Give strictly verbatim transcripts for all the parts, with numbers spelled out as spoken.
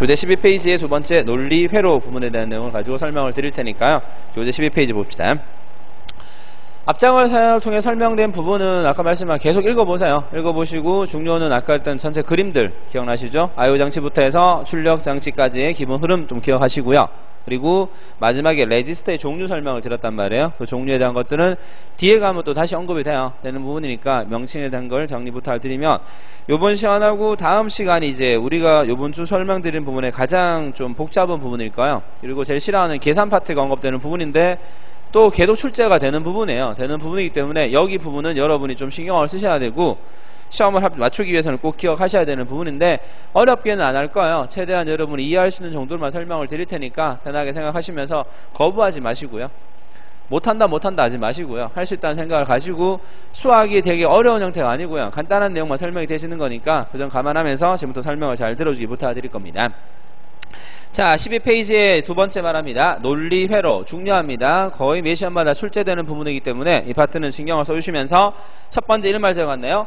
교재 십이 페이지의 두 번째 논리 회로 부분에 대한 내용을 가지고 설명을 드릴 테니까요. 교재 십이 페이지 봅시다. 앞장을 통해 설명된 부분은 아까 말씀한 계속 읽어보세요. 읽어보시고 중요는 아까 일단 전체 그림들 기억나시죠? 아이오 장치부터 해서 출력 장치까지의 기본 흐름 좀 기억하시고요. 그리고 마지막에 레지스터의 종류 설명을 드렸단 말이에요. 그 종류에 대한 것들은 뒤에 가면 또 다시 언급이 돼요. 되는 부분이니까 명칭에 대한 걸 정리 부탁드리면, 요번 시간하고 다음 시간이 이제 우리가 요번 주 설명드린 부분에 가장 좀 복잡한 부분일까요? 그리고 제일 싫어하는 계산 파트가 언급되는 부분인데 또 계속 출제가 되는 부분이에요. 되는 부분이기 때문에 여기 부분은 여러분이 좀 신경을 쓰셔야 되고 시험을 맞추기 위해서는 꼭 기억하셔야 되는 부분인데 어렵게는 안 할 거예요. 최대한 여러분이 이해할 수 있는 정도로만 설명을 드릴 테니까 편하게 생각하시면서 거부하지 마시고요. 못한다 못한다 하지 마시고요. 할 수 있다는 생각을 가지고, 수학이 되게 어려운 형태가 아니고요. 간단한 내용만 설명이 되시는 거니까 그 점 감안하면서 지금부터 설명을 잘 들어주기 부탁드릴 겁니다. 자, 십이 페이지의 두 번째 말합니다. 논리 회로 중요합니다. 거의 매 시험마다 출제되는 부분이기 때문에 이 파트는 신경을 써주시면서 첫 번째 이런 말 적었네요.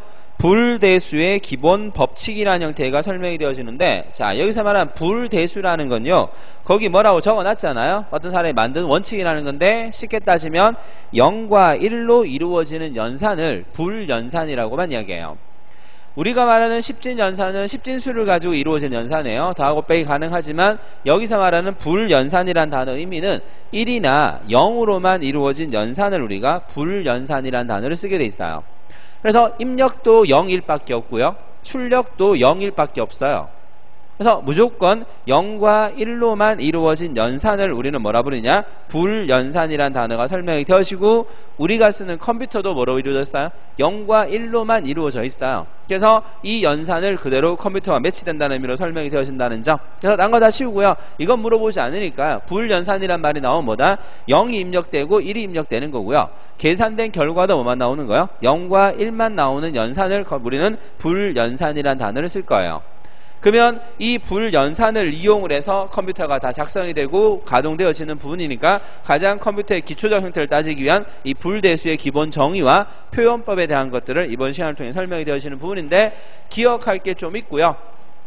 불대수의 기본 법칙이라는 형태가 설명이 되어지는데, 자, 여기서 말한 불대수라는 건요, 거기 뭐라고 적어놨잖아요. 어떤 사람이 만든 원칙이라는 건데 쉽게 따지면 영과 일로 이루어지는 연산을 불연산이라고만 이야기해요. 우리가 말하는 십진연산은 십진수를 가지고 이루어진 연산이에요. 더하고 빼기 가능하지만 여기서 말하는 불연산이란 단어 의미는 일이나 영으로만 이루어진 연산을 우리가 불연산이란 단어를 쓰게 돼 있어요. 그래서 입력도 영일밖에 없고요. 출력도 영일밖에 없어요. 그래서 무조건 영과 일로만 이루어진 연산을 우리는 뭐라 부르냐? 불연산이란 단어가 설명이 되어지고, 우리가 쓰는 컴퓨터도 뭐로 이루어져 있어요? 영과 일로만 이루어져 있어요. 그래서 이 연산을 그대로 컴퓨터와 매치된다는 의미로 설명이 되어진다는 점. 그래서 딴 거 다 치우고요. 이건 물어보지 않으니까요. 불연산이란 말이 나오면 뭐다? 영이 입력되고 일이 입력되는 거고요. 계산된 결과도 뭐만 나오는 거예요? 영과 일만 나오는 연산을 우리는 불연산이란 단어를 쓸 거예요. 그러면 이 불연산을 이용을 해서 컴퓨터가 다 작성이 되고 가동되어지는 부분이니까 가장 컴퓨터의 기초적 형태를 따지기 위한 이 불대수의 기본 정의와 표현법에 대한 것들을 이번 시간을 통해 설명이 되어지는 부분인데, 기억할 게 좀 있고요.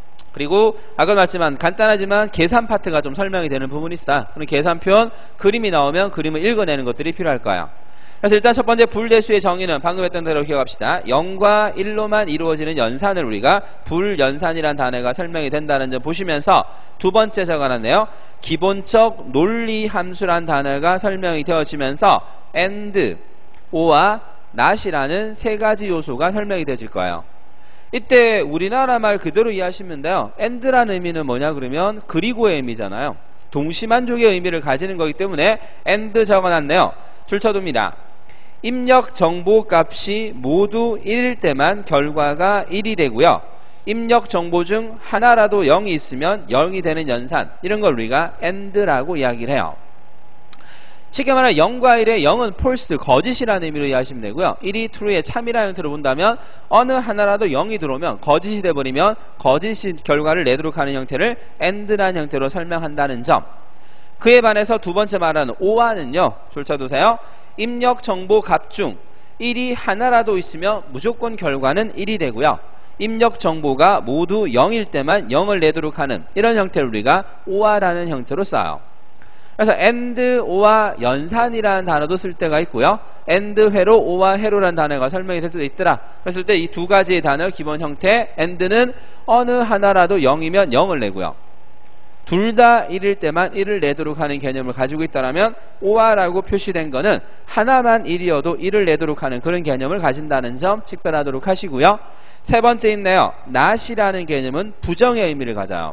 그리고 아까 말했지만 간단하지만 계산 파트가 좀 설명이 되는 부분이 있어. 그럼 계산 표현, 그림이 나오면 그림을 읽어내는 것들이 필요할 거야. 그래서 일단 첫 번째 불대수의 정의는 방금 했던 대로 기억합시다. 영과 일로만 이루어지는 연산을 우리가 불연산이란 단어가 설명이 된다는 점 보시면서, 두 번째 적어놨네요. 기본적 논리 함수란 단어가 설명이 되어지면서 and, or와 not이라는 세 가지 요소가 설명이 되어질 거예요. 이때 우리나라 말 그대로 이해하시면 돼요. and라는 의미는 뭐냐 그러면 그리고의 의미잖아요. 동시만족의 의미를 가지는 거기 때문에 and 적어놨네요. 줄쳐둡니다. 입력 정보 값이 모두 일일 때만 결과가 일이 되고요. 입력 정보 중 하나라도 영이 있으면 영이 되는 연산, 이런 걸 우리가 and라고 이야기를 해요. 쉽게 말하면 영과 일의 영은 false, 거짓이라는 의미로 이해하시면 되고요. 일이 true의 참이라는 형태로 본다면 어느 하나라도 영이 들어오면 거짓이 돼버리면 거짓이 결과를 내도록 하는 형태를 and라는 형태로 설명한다는 점. 그에 반해서 두 번째 말하는 or는요, 줄쳐두세요. 입력 정보 값 중 일이 하나라도 있으면 무조건 결과는 일이 되고요. 입력 정보가 모두 영일 때만 영을 내도록 하는 이런 형태를 우리가 or라는 형태로 써요. 그래서 and, or와 연산이라는 단어도 쓸 때가 있고요. and 회로, or와 회로라는 단어가 설명이 될 때도 있더라. 그랬을 때 이 두 가지의 단어 기본 형태, and는 어느 하나라도 영이면 영을 내고요. 둘 다 일일 때만 일을 내도록 하는 개념을 가지고 있다면 or라고 표시된 거는 하나만 일이어도 일을 내도록 하는 그런 개념을 가진다는 점 식별하도록 하시고요. 세 번째 있네요. not이라는 개념은 부정의 의미를 가져요.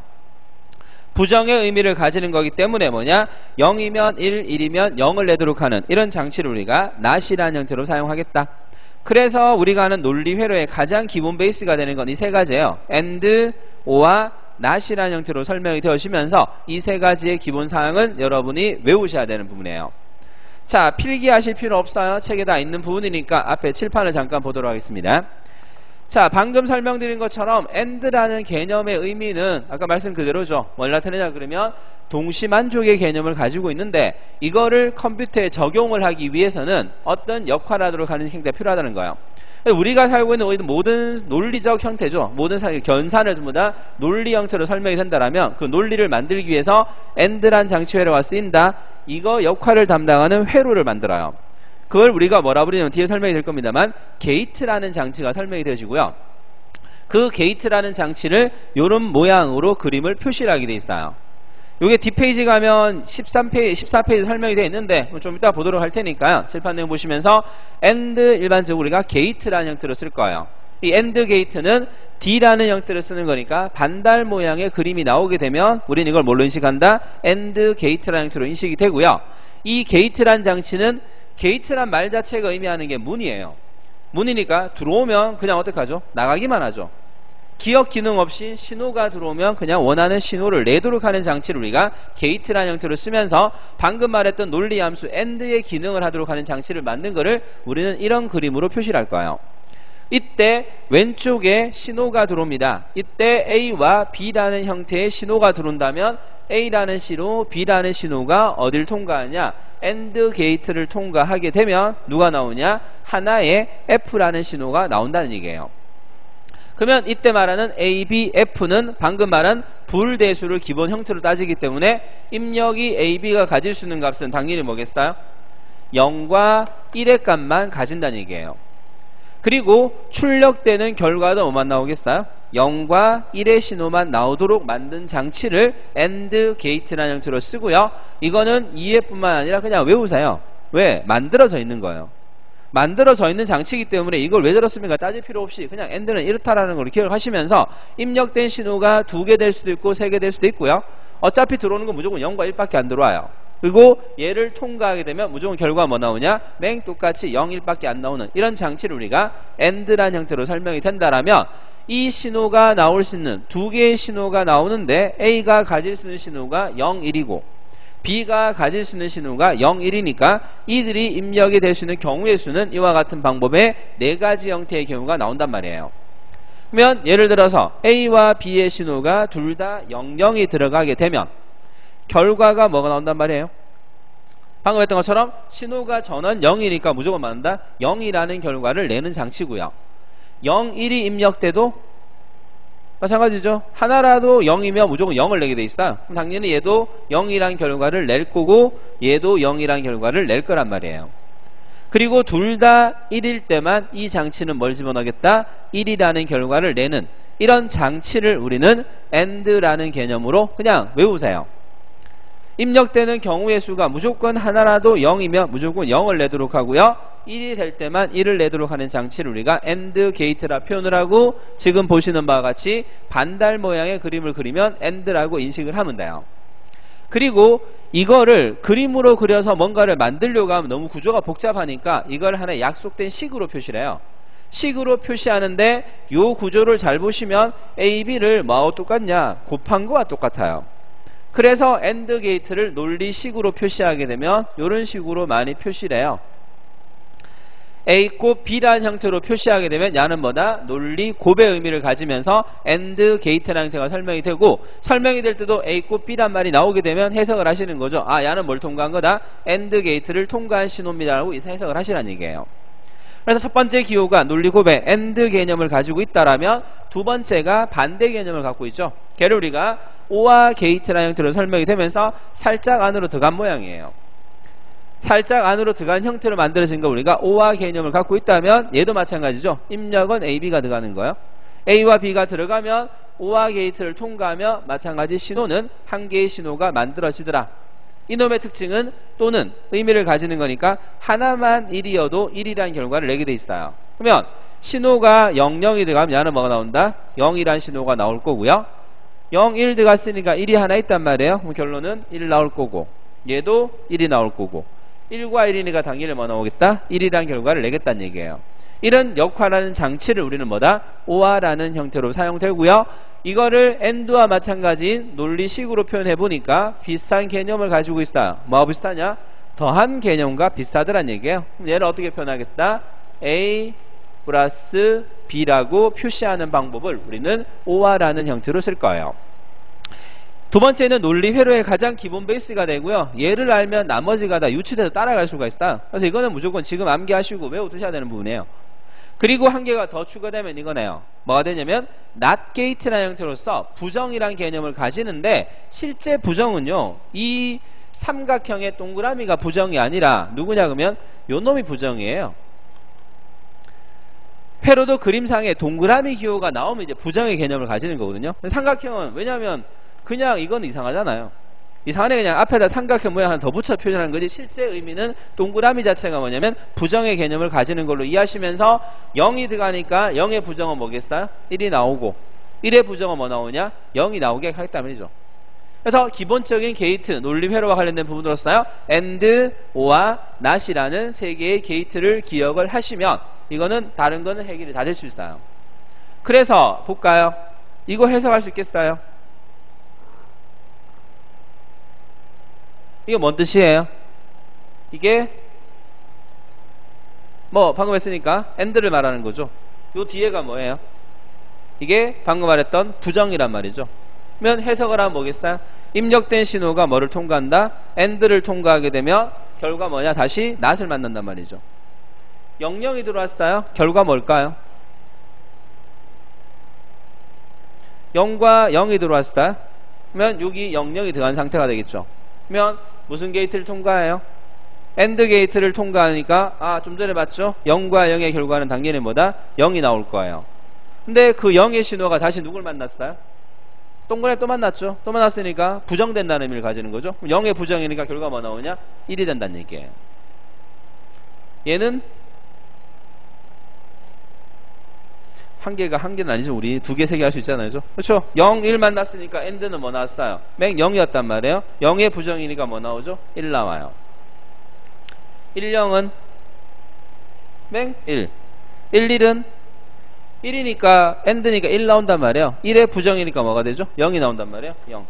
부정의 의미를 가지는 거기 때문에 뭐냐? 영이면 일, 일이면 영을 내도록 하는 이런 장치를 우리가 not이라는 형태로 사용하겠다. 그래서 우리가 하는 논리 회로의 가장 기본 베이스가 되는 건 이 세 가지예요. and, or와 not이라는 형태로 설명이 되어지면서 이 세 가지의 기본 사항은 여러분이 외우셔야 되는 부분이에요. 자, 필기하실 필요 없어요. 책에 다 있는 부분이니까 앞에 칠판을 잠깐 보도록 하겠습니다. 자, 방금 설명드린 것처럼 AND라는 개념의 의미는 아까 말씀 그대로죠. 뭘 나타내냐 그러면 동시만족의 개념을 가지고 있는데 이거를 컴퓨터에 적용을 하기 위해서는 어떤 역할을 하도록 하는 형태가 필요하다는 거예요. 우리가 살고 있는 모든 논리적 형태죠. 모든 견산을 전부 다 논리 형태로 설명이 된다라면 그 논리를 만들기 위해서 AND란 장치 회로가 쓰인다. 이거 역할을 담당하는 회로를 만들어요. 그걸 우리가 뭐라 부르냐면 뒤에 설명이 될 겁니다만 게이트라는 장치가 설명이 되어지고요. 그 게이트라는 장치를 이런 모양으로 그림을 표시를 하게 돼 있어요. 요게 뒷페이지 가면 십삼 페이지, 십사 페이지 설명이 되어 있는데 좀 이따 보도록 할 테니까요. 칠판 내용 보시면서 AND 일반적으로 우리가 게이트라는 형태로 쓸 거예요. 이 AND 게이트는 D라는 형태를 쓰는 거니까 반달 모양의 그림이 나오게 되면 우리는 이걸 뭘로 인식한다? AND 게이트라는 형태로 인식이 되고요. 이 게이트라는 장치는 게이트란 말 자체가 의미하는 게 문이에요. 문이니까 들어오면 그냥 어떡하죠? 나가기만 하죠. 기억 기능 없이 신호가 들어오면 그냥 원하는 신호를 내도록 하는 장치를 우리가 게이트라는 형태로 쓰면서 방금 말했던 논리 함수 AND의 기능을 하도록 하는 장치를 만든 거를 우리는 이런 그림으로 표시를 할 거예요. 이때 왼쪽에 신호가 들어옵니다. 이때 A와 B라는 형태의 신호가 들어온다면 A라는 신호, B라는 신호가 어딜 통과하냐? AND 게이트를 통과하게 되면 누가 나오냐? 하나의 F라는 신호가 나온다는 얘기예요. 그러면 이때 말하는 A, B, F는 방금 말한 불대수를 기본 형태로 따지기 때문에 입력이 A, B가 가질 수 있는 값은 당연히 뭐겠어요? 영과 일의 값만 가진다는 얘기예요. 그리고 출력되는 결과도 뭐만 나오겠어요? 영과 일의 신호만 나오도록 만든 장치를 AND 게이트라는 형태로 쓰고요. 이거는 이해뿐만 아니라 그냥 외우세요. 왜? 만들어져 있는 거예요. 만들어져 있는 장치이기 때문에 이걸 왜 저렇습니까? 따질 필요 없이 그냥 AND는 이렇다라는 걸 기억하시면서 입력된 신호가 두 개 될 수도 있고 세 개 될 수도 있고요. 어차피 들어오는 건 무조건 영과 일밖에 안 들어와요. 그리고 얘를 통과하게 되면 무조건 결과가 뭐 나오냐? 맹 똑같이 영, 일밖에 안 나오는 이런 장치를 우리가 AND라는 형태로 설명이 된다라면 이 신호가 나올 수 있는 두 개의 신호가 나오는데 A가 가질 수 있는 신호가 영, 일이고 B가 가질 수 있는 신호가 영, 일이니까 이들이 입력이 될 수 있는 경우의 수는 이와 같은 방법의 네 가지 형태의 경우가 나온단 말이에요. 그러면 예를 들어서 A와 B의 신호가 둘 다 영, 영이 들어가게 되면 결과가 뭐가 나온단 말이에요? 방금 했던 것처럼 신호가 전원 영이니까 무조건 맞는다. 영이라는 결과를 내는 장치고요. 영, 일이 입력돼도 마찬가지죠. 하나라도 영이면 무조건 영을 내게 돼 있어요. 그럼 당연히 얘도 영이란 결과를 낼 거고 얘도 영이란 결과를 낼 거란 말이에요. 그리고 둘 다 일일 때만 이 장치는 뭘 집어넣겠다? 일이라는 결과를 내는 이런 장치를 우리는 AND라는 개념으로 그냥 외우세요. 입력되는 경우의 수가 무조건 하나라도 영이면 무조건 영을 내도록 하고요. 일이 될 때만 일을 내도록 하는 장치를 우리가 AND 게이트라 표현을 하고 지금 보시는 바와 같이 반달 모양의 그림을 그리면 AND라고 인식을 하면 돼요. 그리고 이거를 그림으로 그려서 뭔가를 만들려고 하면 너무 구조가 복잡하니까 이걸 하나의 약속된 식으로 표시를 해요. 식으로 표시하는데 이 구조를 잘 보시면 A, B를 뭐하고 똑같냐? 곱한 거와 똑같아요. 그래서 AND 게이트를 논리식으로 표시하게 되면 이런 식으로 많이 표시를 해요. A 곱 B라는 형태로 표시하게 되면 야는 뭐다? 논리 곱의 의미를 가지면서 AND 게이트라는 형태가 설명이 되고 설명이 될 때도 A 곱 B란 말이 나오게 되면 해석을 하시는 거죠. 아, 야는 뭘 통과한 거다? AND 게이트를 통과한 신호입니다 라고 해석을 하시라는 얘기예요. 그래서 첫 번째 기호가 논리 곱의 AND 개념을 가지고 있다라면 두 번째가 반대 개념을 갖고 있죠. 걔를 우리가 오와 게이트라는 형태로 설명이 되면서 살짝 안으로 들어간 모양이에요. 살짝 안으로 들어간 형태로 만들어진 거 우리가 오와 개념을 갖고 있다면 얘도 마찬가지죠. 입력은 A, B가 들어가는 거예요. A와 B가 들어가면 오와 게이트를 통과하며 마찬가지 신호는 한 개의 신호가 만들어지더라. 이놈의 특징은 또는 의미를 가지는 거니까 하나만 일이어도 일이라는 결과를 내게 돼 있어요. 그러면 신호가 영, 영이 들어가면 야는 뭐가 나온다? 영이라는 신호가 나올 거고요. 영, 일 들어갔으니까 일이 하나 있단 말이에요. 그럼 결론은 일 나올 거고 얘도 일이 나올 거고 일과 일이니까 당연히 뭐 나오겠다? 일이라는 결과를 내겠다는 얘기예요. 이런 역할하는 장치를 우리는 뭐다? 오와라는 형태로 사용되고요. 이거를 AND와 마찬가지인 논리식으로 표현해 보니까 비슷한 개념을 가지고 있어요. 뭐가 비슷하냐? 더한 개념과 비슷하더란 얘기예요. 그럼 얘를 어떻게 표현하겠다? A 플러스 B라고 표시하는 방법을 우리는 오아라는 형태로 쓸 거예요. 두 번째는 논리 회로의 가장 기본 베이스가 되고요. 얘를 알면 나머지가 다 유추돼서 따라갈 수가 있어요. 그래서 이거는 무조건 지금 암기하시고 외워두셔야 되는 부분이에요. 그리고 한 개가 더 추가되면 이거네요. 뭐가 되냐면 not gate라는 형태로서 부정이란 개념을 가지는데 실제 부정은요. 이 삼각형의 동그라미가 부정이 아니라 누구냐 그러면 요 놈이 부정이에요. 회로도 그림상에 동그라미 기호가 나오면 이제 부정의 개념을 가지는 거거든요. 삼각형은 왜냐하면 그냥 이건 이상하잖아요. 이상하네 그냥 앞에다 삼각형 모양 하나 더 붙여 표현하는 거지 실제 의미는 동그라미 자체가 뭐냐면 부정의 개념을 가지는 걸로 이해하시면서 영이 들어가니까 영의 부정은 뭐겠어요? 일이 나오고 일의 부정은 뭐 나오냐? 영이 나오게 하겠다 말이죠. 그래서 기본적인 게이트, 논리 회로와 관련된 부분으로서요. and, or와 not이라는 세 개의 게이트를 기억을 하시면 이거는 다른 거는 해결이 다 될 수 있어요. 그래서 볼까요? 이거 해석할 수 있겠어요? 이게 뭔 뜻이에요? 이게 뭐 방금 했으니까 and를 말하는 거죠. 요 뒤에가 뭐예요? 이게 방금 말했던 부정이란 말이죠. 그러면 해석을 하면 뭐겠어요? 입력된 신호가 뭐를 통과한다? and를 통과하게 되면 결과 뭐냐? 다시 not을 만난단 말이죠. 영영이 들어왔어요. 결과 뭘까요? 영과 영이 들어왔어요. 그러면 여기 영영이 들어간 상태가 되겠죠. 그러면 무슨 게이트를 통과해요? AND 게이트를 통과하니까 아, 좀 전에 봤죠? 영과 영의 결과는 당연히 뭐다? 영이 나올 거예요. 근데 그 영의 신호가 다시 누굴 만났어요? 동그라미 또 만났죠? 또 만났으니까 부정된다는 의미를 가지는 거죠. 그럼 영의 부정이니까 결과 뭐 나오냐? 일이 된다는 얘기예요. 얘는 한 개가 한 개는 아니죠. 우리 두 개, 세 개 할 수 있잖아요. 그렇죠? 영, 일 만났으니까 AND는 뭐 나왔어요? 맹 영이었단 말이에요. 영의 부정이니까 뭐 나오죠? 일 나와요. 일, 영은 맹 일. 일, 일은 일이니까 AND니까 일 나온단 말이에요. 일의 부정이니까 뭐가 되죠? 영이 나온단 말이에요. 영.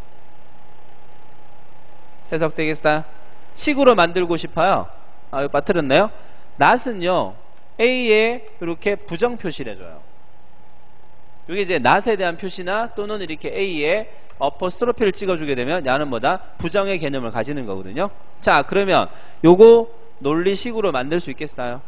해석되겠어요? 식으로 만들고 싶어요. 아, 이거 빠뜨렸나요? not은요. A에 이렇게 부정 표시를 해줘요. 이게 이제 not에 대한 표시나 또는 이렇게 A에 어퍼스트로피를 찍어주게 되면 야는 뭐다? 부정의 개념을 가지는 거거든요. 자, 그러면 요거 논리식으로 만들 수 있겠어요?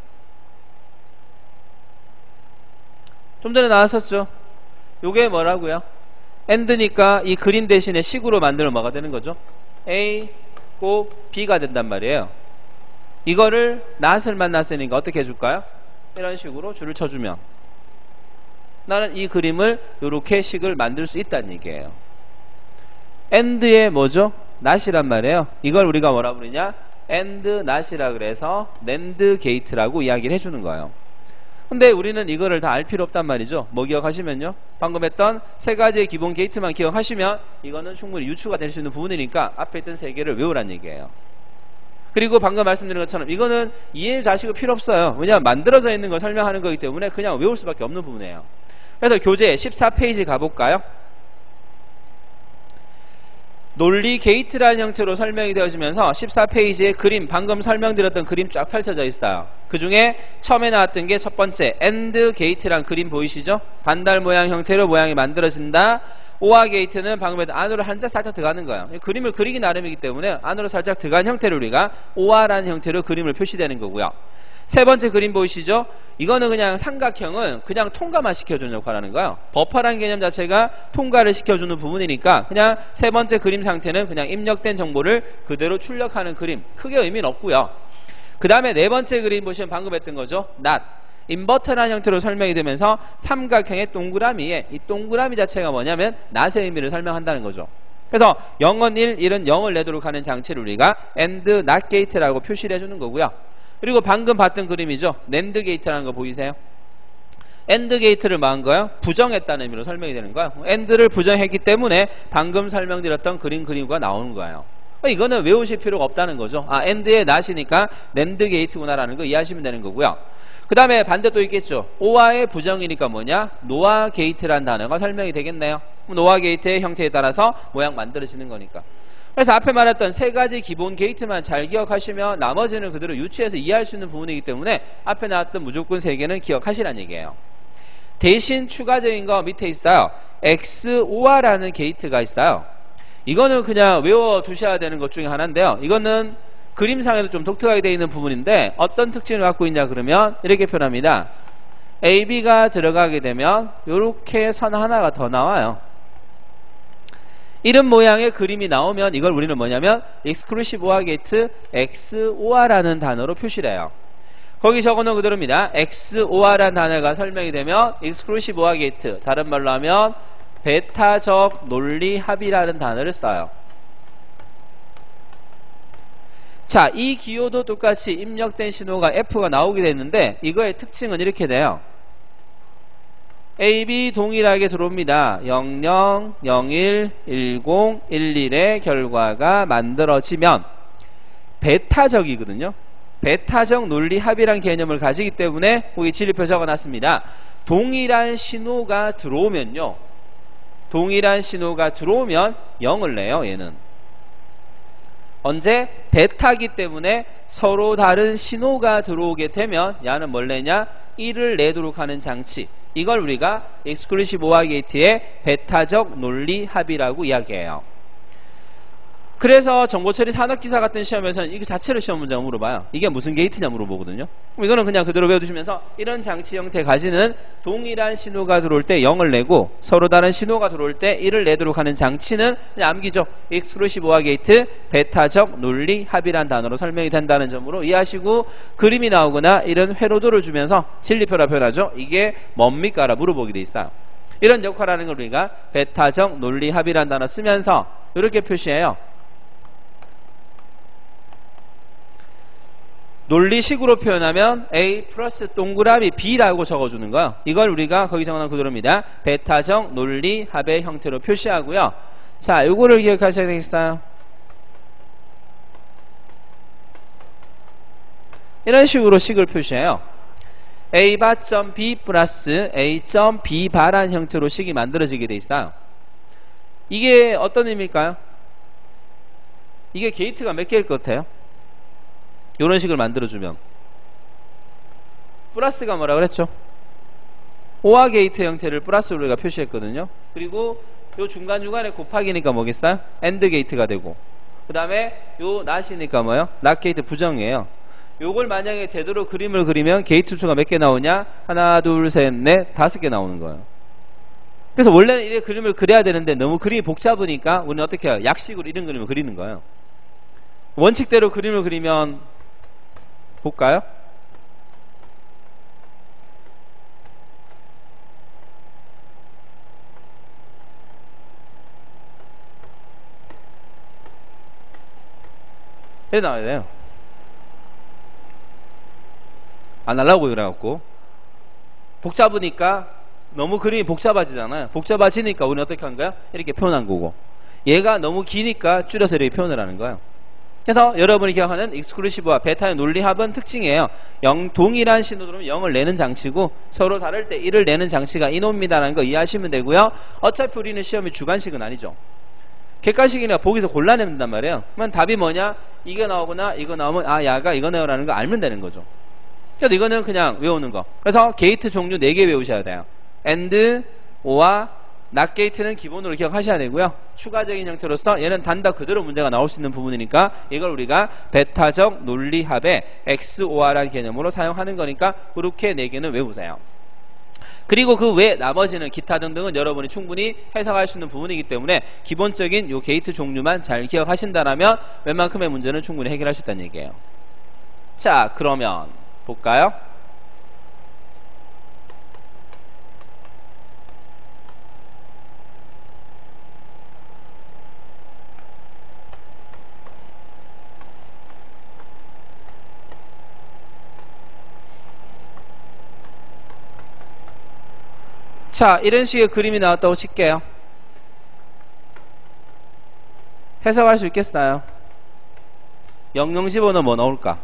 좀 전에 나왔었죠? 요게 뭐라고요? and니까 이 그림 대신에 식으로 만들면 뭐가 되는 거죠? A 곱 B가 된단 말이에요. 이거를 not을 만났으니까 어떻게 해줄까요? 이런 식으로 줄을 쳐주면 나는 이 그림을 이렇게 식을 만들 수 있다는 얘기예요. and의 뭐죠? not이란 말이에요. 이걸 우리가 뭐라 부르냐? and not이라 그래서 NAND 게이트라고 이야기를 해주는 거예요. 근데 우리는 이거를 다 알 필요 없단 말이죠. 뭐 기억하시면요? 방금 했던 세 가지의 기본 게이트만 기억하시면 이거는 충분히 유추가 될 수 있는 부분이니까 앞에 있던 세 개를 외우란 얘기예요. 그리고 방금 말씀드린 것처럼 이거는 이해 자식이 필요 없어요. 왜냐하면 만들어져 있는 걸 설명하는 거기 때문에 그냥 외울 수밖에 없는 부분이에요. 그래서 교재 십사 페이지 가볼까요? 논리 게이트라는 형태로 설명이 되어지면서 십사 페이지에 그림, 방금 설명드렸던 그림 쫙 펼쳐져 있어요. 그 중에 처음에 나왔던 게 첫 번째 AND 게이트란 그림 보이시죠? 반달 모양 형태로 모양이 만들어진다. 오아 게이트는 방금 했던 안으로 한자 살짝 들어가는 거예요. 그림을 그리기 나름이기 때문에 안으로 살짝 들어간 형태를 우리가 오아라는 형태로 그림을 표시되는 거고요. 세 번째 그림 보이시죠? 이거는 그냥 삼각형은 그냥 통과만 시켜주는 역할을 하는 거예요. 버퍼라는 개념 자체가 통과를 시켜주는 부분이니까 그냥 세 번째 그림 상태는 그냥 입력된 정보를 그대로 출력하는 그림. 크게 의미는 없고요. 그 다음에 네 번째 그림 보시면 방금 했던 거죠. not. 인버터라는 형태로 설명이 되면서 삼각형의 동그라미에 이 동그라미 자체가 뭐냐면 not의 의미를 설명한다는 거죠. 그래서 영은 일, 일은 영을 내도록 하는 장치를 우리가 and not gate라고 표시를 해주는 거고요. 그리고 방금 봤던 그림이죠. 낸드 게이트라는 거 보이세요? AND 게이트를 뭐 한 거예요? 부정했다는 의미로 설명이 되는 거예요. AND를 부정했기 때문에 방금 설명드렸던 그림 그림과 나오는 거예요. 이거는 외우실 필요가 없다는 거죠. 아, AND의 not이니까 낸드 게이트구나라는 거 이해하시면 되는 거고요. 그 다음에 반대 또 있겠죠. 오아의 부정이니까 뭐냐? 노아 게이트라는 단어가 설명이 되겠네요. 노아 게이트의 형태에 따라서 모양 만들어지는 거니까. 그래서 앞에 말했던 세 가지 기본 게이트만 잘 기억하시면 나머지는 그대로 유추해서 이해할 수 있는 부분이기 때문에 앞에 나왔던 무조건 세 개는 기억하시라는 얘기예요. 대신 추가적인 거 밑에 있어요. 엑스오알이라는 게이트가 있어요. 이거는 그냥 외워두셔야 되는 것 중에 하나인데요. 이거는 그림상에도 좀 독특하게 되어 있는 부분인데 어떤 특징을 갖고 있냐 그러면 이렇게 표현합니다. 에이비가 들어가게 되면 이렇게 선 하나가 더 나와요. 이런 모양의 그림이 나오면 이걸 우리는 뭐냐면 exclusive 오알 게이트 엑스오알이라는 단어로 표시를 해요. 거기 적어놓은 그대로입니다. 엑스오알이라는 단어가 설명이 되면 exclusive 오알 게이트, 다른 말로 하면 베타적 논리 합이라는 단어를 써요. 자, 이 기호도 똑같이 입력된 신호가 F가 나오게 됐는데 이거의 특징은 이렇게 돼요. 에이, 비 동일하게 들어옵니다. 영영, 영일, 일공, 일일의 결과가 만들어지면 베타적이거든요. 베타적 논리 합이란 개념을 가지기 때문에 거기 진리표 적어놨습니다. 동일한 신호가 들어오면요. 동일한 신호가 들어오면 영을 내요. 얘는. 언제? 베타기 때문에 서로 다른 신호가 들어오게 되면 얘는 뭘 내냐? 일을 내도록 하는 장치. 이걸 우리가 exclusive 오알 게이트의 베타적 논리 합이라고 이야기해요. 그래서 정보처리 산업기사 같은 시험에서는 이거 자체를 시험 문제가 물어봐요. 이게 무슨 게이트냐 물어보거든요. 그럼 이거는 그냥 그대로 외워두시면서 이런 장치 형태 가지는 동일한 신호가 들어올 때 영을 내고 서로 다른 신호가 들어올 때 일을 내도록 하는 장치는 그냥 암기죠. exclusive 오알 게이트 베타적 논리 합이란 단어로 설명이 된다는 점으로 이해하시고 그림이 나오거나 이런 회로도를 주면서 진리표라 표현하죠. 이게 뭡니까? 라 물어보게 돼 있어요. 이런 역할을 하는 걸 우리가 베타적 논리 합이란 단어 쓰면서 이렇게 표시해요. 논리식으로 표현하면 A 플러스 동그라미 B라고 적어주는 거예요. 이걸 우리가 거기 적어놓은 그대로입니다. 베타적 논리 합의 형태로 표시하고요. 자, 요거를 기억하셔야 되겠어요. 이런 식으로 식을 표시해요. A.B 플러스 A.B 바란 형태로 식이 만들어지게 돼 있어요. 이게 어떤 의미일까요? 이게 게이트가 몇 개일 것 같아요? 이런 식을 만들어주면 플러스가 뭐라 그랬죠? 오알 게이트 형태를 플러스로 우리가 표시했거든요. 그리고 요 중간중간에 곱하기니까 뭐겠어요? 엔드 게이트가 되고 그 다음에 요 낫이니까 뭐예요? 낫 게이트 부정이에요. 요걸 만약에 제대로 그림을 그리면 게이트 수가 몇 개 나오냐? 하나, 둘, 셋, 넷, 다섯 개 나오는 거예요. 그래서 원래는 이렇게 그림을 그려야 되는데 너무 그림이 복잡하니까 우리는 어떻게 해요? 약식으로 이런 그림을 그리는 거예요. 원칙대로 그림을 그리면 볼까요? 이렇게 나와야 돼요. 안 하려고 그래갖고 복잡하니까 너무 그림이 복잡해지잖아요. 복잡해지니까 우리는 어떻게 한 거야? 이렇게 표현한 거고 얘가 너무 기니까 줄여서 이렇게 표현을 하는 거예요. 그래서 여러분이 기억하는 익스클루시브와 베타의 논리합은 특징이에요. 영, 동일한 신호 들어오면 영을 내는 장치고 서로 다를 때 일을 내는 장치가 이놈입니다라는 거 이해하시면 되고요. 어차피 우리는 시험이 주관식은 아니죠. 객관식이니까 보기서 골라내면 된단 말이에요. 그러면 답이 뭐냐? 이거 나오거나 이거 나오면 아 야가 이거 내요라는 거 알면 되는 거죠. 그래서 이거는 그냥 외우는 거. 그래서 게이트 종류 네 개 외우셔야 돼요. AND, OR, 낫 게이트는 기본으로 기억하셔야 되고요. 추가적인 형태로서 얘는 단다 그대로 문제가 나올 수 있는 부분이니까 이걸 우리가 베타적 논리합의 엑스오알이라는 개념으로 사용하는 거니까 그렇게 네 개는 외우세요. 그리고 그 외 나머지는 기타 등등은 여러분이 충분히 해석할 수 있는 부분이기 때문에 기본적인 요 게이트 종류만 잘 기억하신다라면 웬만큼의 문제는 충분히 해결할 수 있다는 얘기예요. 자, 그러면 볼까요? 자, 이런 식의 그림이 나왔다고 칠게요. 해석할 수 있겠어요? 영영 집어넣으면 뭐 나올까?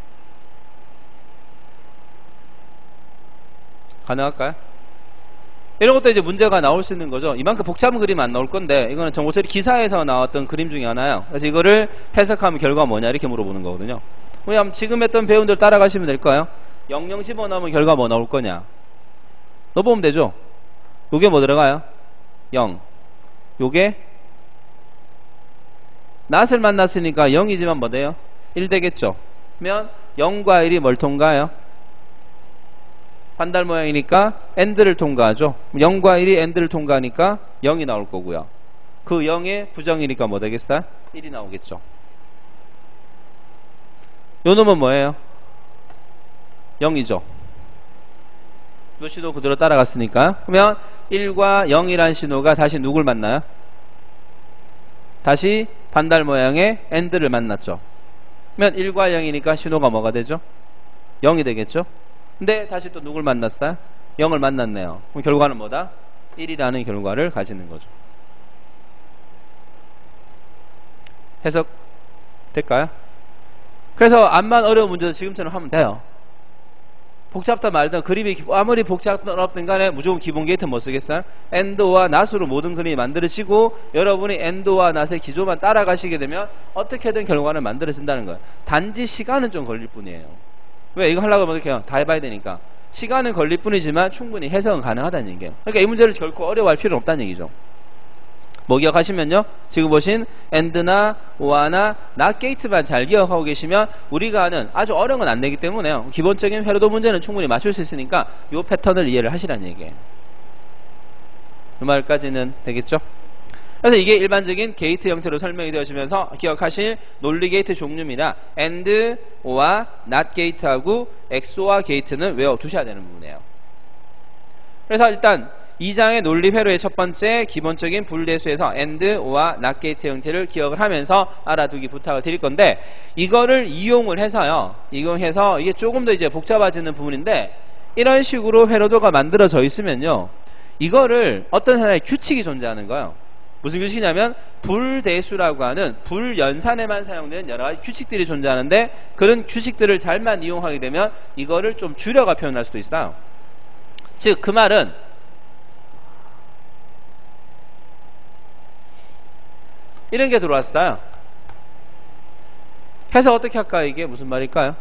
가능할까요? 이런 것도 이제 문제가 나올 수 있는 거죠. 이만큼 복잡한 그림 안 나올 건데 이거는 정보처리 기사에서 나왔던 그림 중에 하나예요. 그래서 이거를 해석하면 결과가 뭐냐 이렇게 물어보는 거거든요. 그냥 지금 했던 배운들 따라가시면 될까요? 영영 집어넣으면 결과 뭐 나올 거냐? 넣어보면 되죠. 요게 뭐 들어가요? 영. 요게 낫을 만났으니까 영이지만 뭐 돼요? 일 되겠죠. 그러면 영과 일이 뭘 통과해요? 반달 모양이니까 엔드를 통과하죠. 영과 일이 엔드를 통과하니까 영이 나올 거고요. 그 영의 부정이니까 뭐 되겠어요? 일이 나오겠죠. 요 놈은 뭐예요? 영이죠. 요 신호 그대로 따라갔으니까. 그러면 일과 영이란 신호가 다시 누굴 만나요? 다시 반달 모양의 엔드를 만났죠. 그러면 일과 영이니까 신호가 뭐가 되죠? 영이 되겠죠. 근데 다시 또 누굴 만났어요? 영을 만났네요. 그럼 결과는 뭐다? 일이라는 결과를 가지는 거죠. 해석 될까요? 그래서 암만 어려운 문제도 지금처럼 하면 돼요. 복잡하다 말든 그림이 아무리 복잡하든 간에 무조건 기본 게이트 뭐 쓰겠어요? 엔드와 낫으로 모든 그림이 만들어지고 여러분이 엔드와 낫의 기조만 따라가시게 되면 어떻게든 결과를 만들어진다는 거예요. 단지 시간은 좀 걸릴 뿐이에요. 왜? 이거 하려고 하면 어떻게 해요? 다 해봐야 되니까. 시간은 걸릴 뿐이지만 충분히 해석은 가능하다는 얘기예요. 그러니까 이 문제를 결코 어려워할 필요는 없다는 얘기죠. 뭐 기억하시면요, 지금 보신 엔드나 오아나 낫 게이트만 잘 기억하고 계시면 우리가 하는 아주 어려운 건 안 되기 때문에요, 기본적인 회로도 문제는 충분히 맞출 수 있으니까 이 패턴을 이해를 하시라는 얘기예요. 이 말까지는 되겠죠? 그래서 이게 일반적인 게이트 형태로 설명이 되어지면서 기억하실 논리 게이트 종류입니다. AND, OR, NOT 게이트하고 엑스오아 게이트는 외워두셔야 되는 부분이에요. 그래서 일단 이 장의 논리 회로의 첫 번째 기본적인 분리대수에서 AND, OR, NOT 게이트 형태를 기억을 하면서 알아두기 부탁을 드릴 건데, 이거를 이용을 해서요, 이용해서 이게 조금 더 이제 복잡해지는 부분인데, 이런 식으로 회로도가 만들어져 있으면요, 이거를 어떤 하나의 규칙이 존재하는 거예요. 무슨 규칙이냐면 불대수라고 하는 불연산에만 사용되는 여러 가지 규칙들이 존재하는데, 그런 규칙들을 잘만 이용하게 되면 이거를 좀 줄여가 표현할 수도 있어요. 즉 그 말은 이런 게 들어왔어요. 해서 어떻게 할까요? 이게 무슨 말일까요?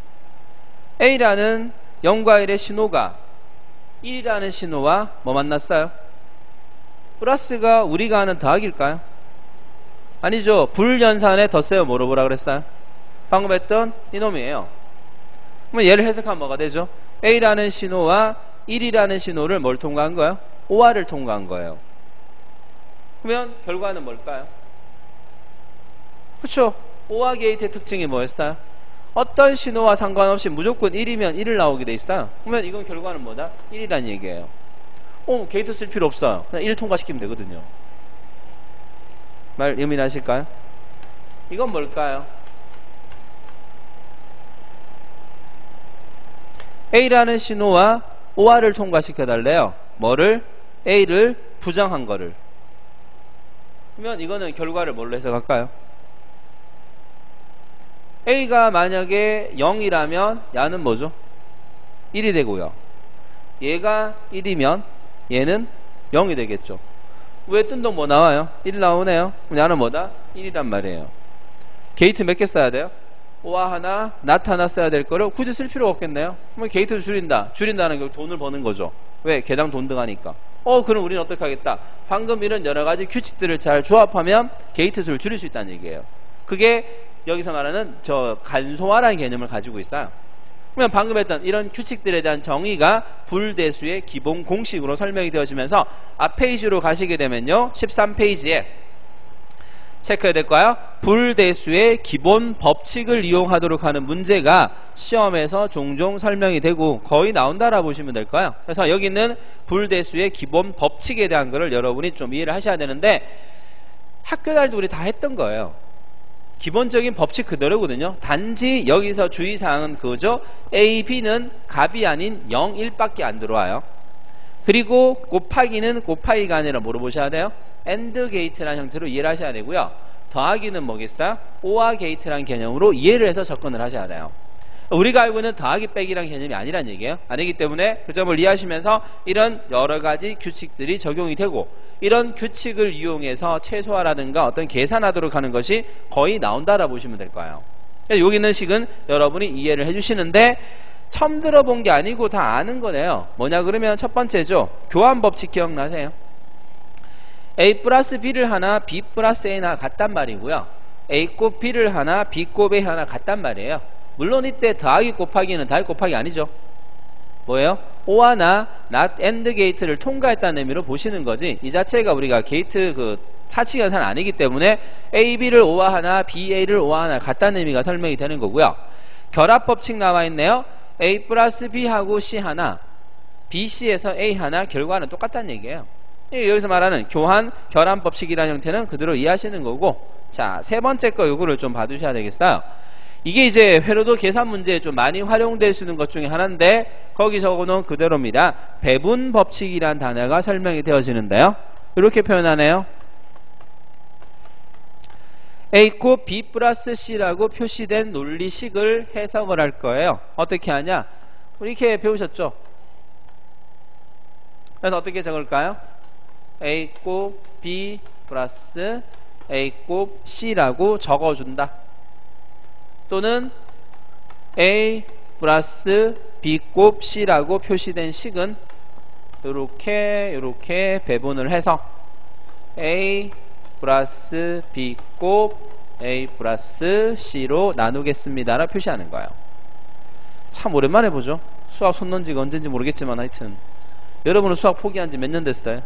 A라는 영과 일의 신호가 일이라는 신호와 뭐 만났어요? 플러스가 우리가 하는 더하기일까요? 아니죠. 불연산에 덧세요 뭐로 보라 그랬어요? 방금 했던 이놈이에요. 그럼 얘를 해석하면 뭐가 되죠? A라는 신호와 일이라는 신호를 뭘 통과한 거예요? 오알을 통과한 거예요. 그러면 결과는 뭘까요? 그렇죠. 오알 게이트의 특징이 뭐였어요? 어떤 신호와 상관없이 무조건 일이면 일을 나오게 돼 있어요. 그러면 이건 결과는 뭐다? 일이란 얘기예요. 어, 게이트 쓸 필요 없어요. 그냥 일 통과시키면 되거든요. 말 예민하실까요? 이건 뭘까요? A라는 신호와 오알을 통과시켜달래요. 뭐를? A를 부정한 거를. 그러면 이거는 결과를 뭘로 해석할까요? A가 만약에 영이라면 야는 뭐죠? 일이 되고요. 얘가 일이면 얘는 영이 되겠죠. 왜 뜬동 뭐 나와요? 일 나오네요. 그럼 야는 뭐다? 일이란 말이에요. 게이트 몇 개 써야 돼요? 오와 하나, 낫 하나 써야 될 거를 굳이 쓸 필요가 없겠네요. 그럼 게이트를 줄인다. 줄인다는 게 돈을 버는 거죠. 왜? 개당 돈 들어가니까. 어, 그럼 우리는 어떻게 하겠다? 방금 이런 여러 가지 규칙들을 잘 조합하면 게이트 수를 줄일 수 있다는 얘기예요. 그게 여기서 말하는 저 간소화라는 개념을 가지고 있어요. 그러면 방금 했던 이런 규칙들에 대한 정의가 불대수의 기본 공식으로 설명이 되어지면서 앞 페이지로 가시게 되면요, 십삼 페이지에 체크해야 될까요? 불대수의 기본 법칙을 이용하도록 하는 문제가 시험에서 종종 설명이 되고 거의 나온다라 보시면 될까요? 그래서 여기 있는 불대수의 기본 법칙에 대한 거를 여러분이 좀 이해를 하셔야 되는데, 학교 다닐 때 우리 다 했던 거예요. 기본적인 법칙 그대로거든요. 단지 여기서 주의사항은 그거죠. A, B는 값이 아닌 영, 일밖에 안 들어와요. 그리고 곱하기는 곱하기가 아니라 뭐로 보셔야 돼요? AND 게이트라는 형태로 이해를 하셔야 되고요. 더하기는 뭐겠어요? 오알 게이트라는 개념으로 이해를 해서 접근을 하셔야 돼요. 우리가 알고 있는 더하기 빼기란 개념이 아니란 얘기예요. 아니기 때문에 그 점을 이해하시면서 이런 여러 가지 규칙들이 적용이 되고 이런 규칙을 이용해서 최소화라든가 어떤 계산하도록 하는 것이 거의 나온다라고 보시면 될 거예요. 여기 있는 식은 여러분이 이해를 해주시는데 처음 들어본 게 아니고 다 아는 거네요. 뭐냐 그러면 첫 번째죠. 교환 법칙 기억나세요? A 플러스 B를 하나 B 플러스 A나 같단 말이고요. A 곱 B를 하나 B 곱 A 하나 같단 말이에요. 물론 이때 더하기 곱하기는 더하기 곱하기 아니죠. 뭐예요? 오하나 not AND 게이트를 통과했다는 의미로 보시는 거지 이 자체가 우리가 게이트 그 차치 연산 아니기 때문에 A, B를 오하나 B, A를 오하나 같다는 의미가 설명이 되는 거고요. 결합 법칙 나와 있네요. A 플러스 B하고 C 하나 B, C에서 A 하나 결과는 똑같다는 얘기예요. 여기서 말하는 교환, 결합 법칙이라는 형태는 그대로 이해하시는 거고 자, 세 번째 거 요거를 좀 봐두셔야 되겠어요. 이게 이제 회로도 계산 문제에 좀 많이 활용될 수 있는 것 중에 하나인데 거기 적어놓은 그대로입니다. 배분 법칙이란 단어가 설명이 되어지는데요. 이렇게 표현하네요. A 곱 B 플러스 C라고 표시된 논리식을 해석을 할 거예요. 어떻게 하냐? 우리 이렇게 배우셨죠? 그래서 어떻게 적을까요? A 곱 B 플러스 A 곱 C라고 적어준다. 또는 A 플러스 B 곱 C라고 표시된 식은 요렇게 요렇게 배분을 해서 A 플러스 B 곱 A 플러스 C로 나누겠습니다 라고 표시하는 거예요. 참 오랜만에 보죠. 수학 손 놓은 지가 언젠지 모르겠지만 하여튼 여러분은 수학 포기한 지 몇 년 됐어요?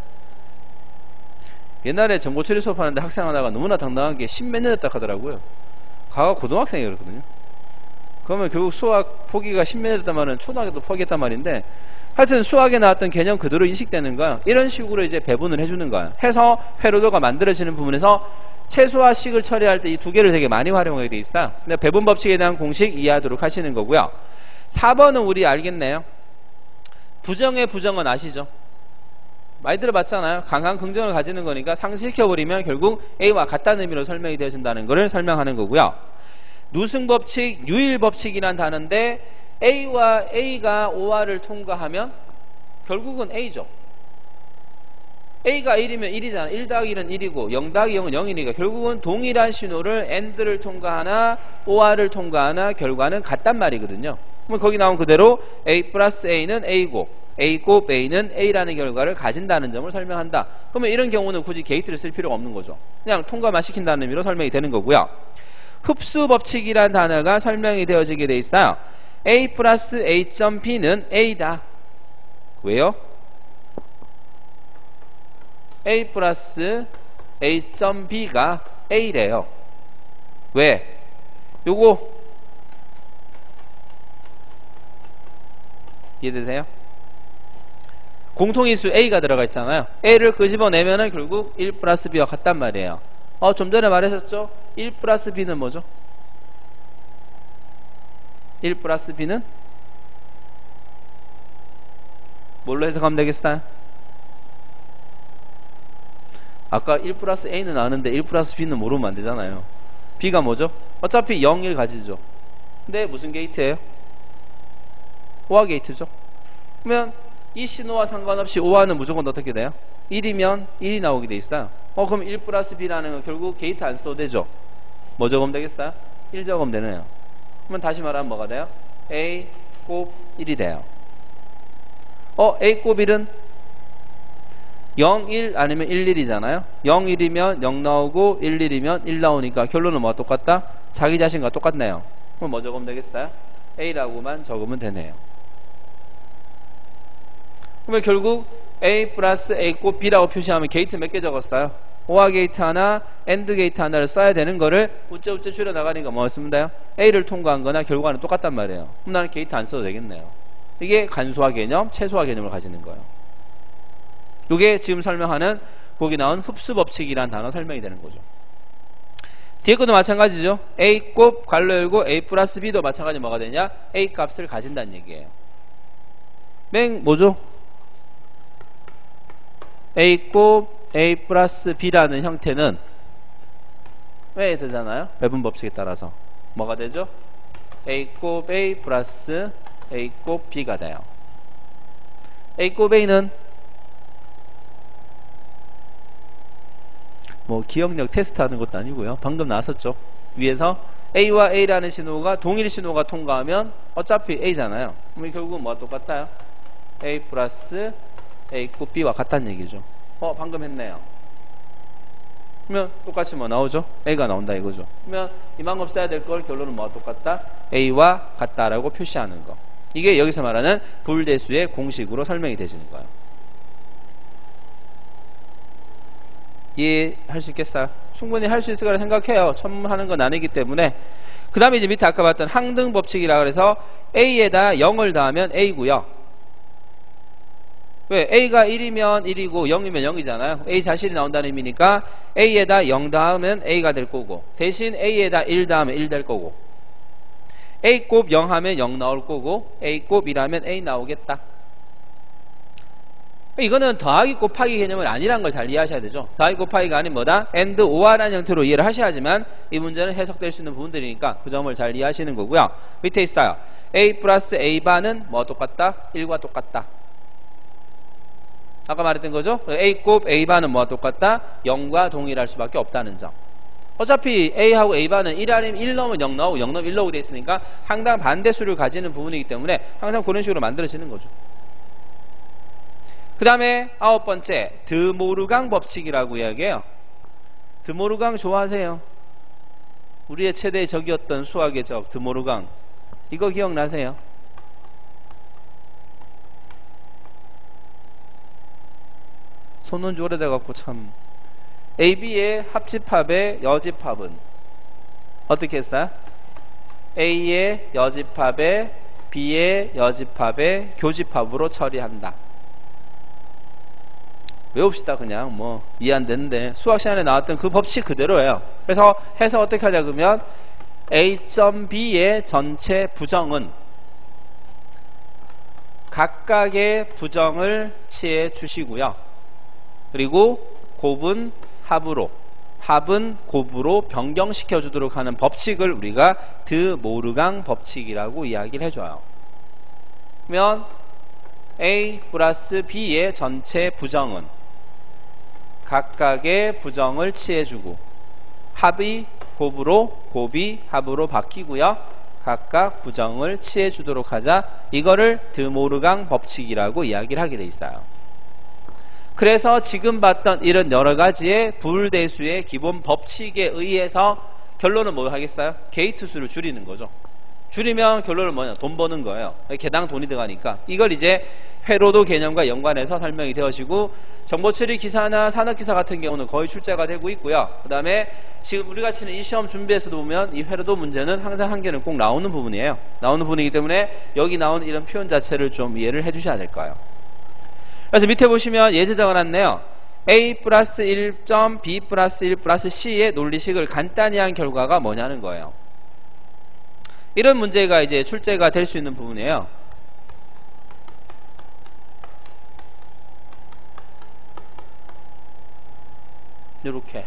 옛날에 정보처리 수업하는데 학생 하나가 너무나 당당한 게 십몇 년 됐다 하더라고요. 가가 고등학생이 그랬거든요. 그러면 결국 수학 포기가 십몇 년 됐단 말은 초등학교도 포기했단 말인데 하여튼 수학에 나왔던 개념 그대로 인식되는 거야. 이런 식으로 이제 배분을 해주는 거야. 해서 회로도가 만들어지는 부분에서 최소화식을 처리할 때 이 두 개를 되게 많이 활용하게 돼 있어요. 근데 배분 법칙에 대한 공식 이해하도록 하시는 거고요. 사 번은 우리 알겠네요. 부정의 부정은 아시죠? 많이 들어봤잖아요. 강한 긍정을 가지는 거니까 상쇄시켜버리면 결국 A와 같다는 의미로 설명이 되어진다는 것을 설명하는 거고요. 누승법칙, 유일법칙이란 단어인데 A와 A가 오하를 통과하면 결국은 A죠. A가 일이면 일이잖아. 일 더하기 일은 일이고 영 더하기 영은 영이니까 결국은 동일한 신호를 AND를 통과하나 오하를 통과하나 결과는 같단 말이거든요. 그럼 거기 나온 그대로 A 플러스 A는 A고 A 곱 A는 A라는 결과를 가진다는 점을 설명한다. 그러면 이런 경우는 굳이 게이트를 쓸 필요가 없는 거죠. 그냥 통과만 시킨다는 의미로 설명이 되는 거고요. 흡수법칙이란 단어가 설명이 되어지게 돼 있어요. A 플러스 A.B는 A다. 왜요? A 플러스 A.B가 A래요. 왜? 요거 이해되세요? 공통인수 A가 들어가 있잖아요. A를 끄집어내면은 결국 일 플러스 B와 같단 말이에요. 어, 좀 전에 말했었죠? 일 플러스 B는 뭐죠? 일 플러스 B는 뭘로 해석하면 되겠어요? 아까 일 플러스 A는 아는데 일 플러스 B는 모르면 안 되잖아요. B가 뭐죠? 어차피 영, 일 가지죠. 근데 무슨 게이트예요? 오하 게이트죠. 그러면 이 신호와 상관없이 오하는 무조건 어떻게 돼요? 일이면 일이 나오게 돼 있어요. 어, 그럼 일 플러스 B라는 건 결국 게이트 안 써도 되죠. 뭐 적으면 되겠어요? 일 적으면 되네요. 그러면 다시 말하면 뭐가 돼요? A 곱 일이 돼요. 어, A 곱 일은 영, 일 아니면 일, 일이잖아요. 영, 일이면 영 나오고 일, 일이면 일 나오니까 결론은 뭐가 똑같다? 자기 자신과 똑같네요. 그럼 뭐 적으면 되겠어요? A라고만 적으면 되네요. 그러면 결국 A 플러스 A 곱 B라고 표시하면 게이트 몇 개 적었어요? 오하 게이트 하나, AND 게이트 하나를 써야 되는 거를 우째우째 줄여나가니까 뭐 쓰면 돼요? A를 통과한 거나 결과는 똑같단 말이에요. 그럼 나는 게이트 안 써도 되겠네요. 이게 간소화 개념, 최소화 개념을 가지는 거예요. 이게 지금 설명하는 거기 나온 흡수법칙이라는 단어 설명이 되는 거죠. 뒤에 것도 마찬가지죠. A 곱 괄호 열고 A 플러스 B도 마찬가지 뭐가 되냐? A 값을 가진다는 얘기예요. 맹 뭐죠? A 곱 A 플러스 B라는 형태는 왜 되잖아요? 배분 법칙에 따라서 뭐가 되죠? A 곱 A 플러스 A 곱 B가 돼요. A 곱 A는 뭐 기억력 테스트 하는 것도 아니고요. 방금 나왔었죠. 위에서 A와 A라는 신호가 동일 신호가 통과하면 어차피 A잖아요. 그럼 결국은 뭐가 똑같아요? A 플러스 A 곱 B와 같다는 얘기죠. 어 방금 했네요. 그러면 똑같이 뭐 나오죠? A가 나온다 이거죠. 그러면 이만큼 써야 될 걸 결론은 뭐가 똑같다? A와 같다라고 표시하는 거. 이게 여기서 말하는 불대수의 공식으로 설명이 되시는 거예요. 이해할 수 있겠어요? 충분히 할 수 있을 거라 생각해요. 처음 하는 건 아니기 때문에. 그 다음에 이제 밑에 아까 봤던 항등 법칙이라 그래서 A에다 영을 더하면 A고요. 왜? A가 일이면 일이고 영이면 영이잖아요. A 자신이 나온다는 의미니까 A에다 영 더하면 A가 될 거고, 대신 A에다 일 더하면 일 될 거고, A 곱 영 하면 영 나올 거고, A 곱 일 하면 A 나오겠다. 이거는 더하기 곱하기 개념은 아니란 걸 잘 이해하셔야 되죠. 더하기 곱하기가 아닌 뭐다? and or라는 형태로 이해를 하셔야지만 이 문제는 해석될 수 있는 부분들이니까 그 점을 잘 이해하시는 거고요. 밑에 있어요. A 플러스 A 바는 뭐 똑같다? 일과 똑같다. 아까 말했던 거죠. A 곱 A 바는 뭐가 똑같다? 영과 동일할 수밖에 없다는 점. 어차피 A하고 A 바는 일 아니면 일 넣으면 영 나오고 영 넣으면 일 나오고 돼 있으니까 항상 반대수를 가지는 부분이기 때문에 항상 그런 식으로 만들어지는 거죠. 그 다음에 아홉 번째, 드모르강 법칙이라고 이야기해요. 드모르강 좋아하세요? 우리의 최대의 적이었던 수학의 적 드모르강, 이거 기억나세요? 손은 오래돼갖고 참. A, B의 합집합의 여집합은 어떻게 했어요? A의 여집합의 B의 여집합의 교집합으로 처리한다. 외웁시다. 그냥 뭐 이해 안 되는데 수학 시간에 나왔던 그 법칙 그대로예요. 그래서 해서 어떻게 하자 그러면 A.B의 전체 부정은 각각의 부정을 취해 주시고요. 그리고 곱은 합으로, 합은 곱으로 변경시켜 주도록 하는 법칙을 우리가 드모르강 법칙이라고 이야기를 해줘요. 그러면 A 플러스 B의 전체 부정은 각각의 부정을 취해주고 합이 곱으로, 곱이 합으로 바뀌고요. 각각 부정을 취해주도록 하자. 이거를 드모르강 법칙이라고 이야기를 하게 돼 있어요. 그래서 지금 봤던 이런 여러 가지의 불대수의 기본 법칙에 의해서 결론은 뭐 하겠어요? 게이트 수를 줄이는 거죠. 줄이면 결론은 뭐냐? 돈 버는 거예요. 개당 돈이 들어가니까. 이걸 이제 회로도 개념과 연관해서 설명이 되어지고, 정보처리 기사나 산업기사 같은 경우는 거의 출제가 되고 있고요. 그 다음에 지금 우리가 치는 이 시험 준비에서도 보면 이 회로도 문제는 항상 한 개는 꼭 나오는 부분이에요. 나오는 부분이기 때문에 여기 나온 이런 표현 자체를 좀 이해를 해 주셔야 될 거예요. 그래서 밑에 보시면 예제 적어놨네요. A 플러스 일 점 B 플러스 일 플러스 C의 논리식을 간단히 한 결과가 뭐냐는 거예요. 이런 문제가 이제 출제가 될 수 있는 부분이에요. 이렇게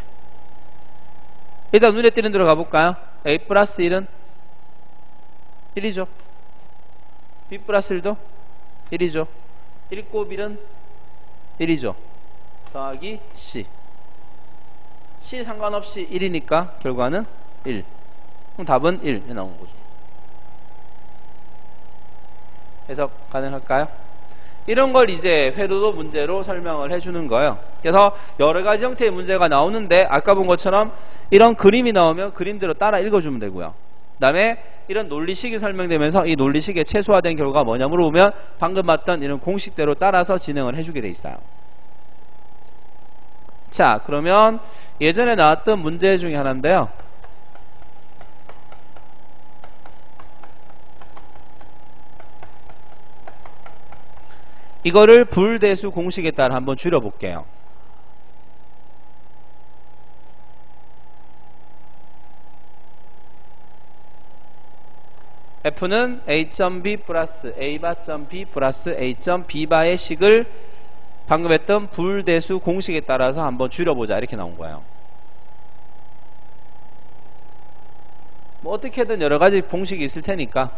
일단 눈에 띄는 대로 가볼까요? A 플러스 일은 일이죠. B 플러스 일도 일이죠. 일 곱 일은 일이죠. 더하기 C. C 상관없이 일이니까 결과는 일. 그럼 답은 일 나온 거죠. 해석 가능할까요? 이런 걸 이제 회로도 문제로 설명을 해주는 거예요. 그래서 여러 가지 형태의 문제가 나오는데 아까 본 것처럼 이런 그림이 나오면 그림대로 따라 읽어주면 되고요. 그 다음에 이런 논리식이 설명되면서 이 논리식의 최소화된 결과가 뭐냐 물어보면 방금 봤던 이런 공식대로 따라서 진행을 해주게 돼 있어요. 자, 그러면 예전에 나왔던 문제 중에 하나인데요. 이거를 불대수 공식에 따라 한번 줄여볼게요. F는 A.B 플러스 A바.B 플러스 A.B바의 식을 방금 했던 불대수 공식에 따라서 한번 줄여보자 이렇게 나온 거예요. 뭐 어떻게든 여러 가지 공식이 있을 테니까.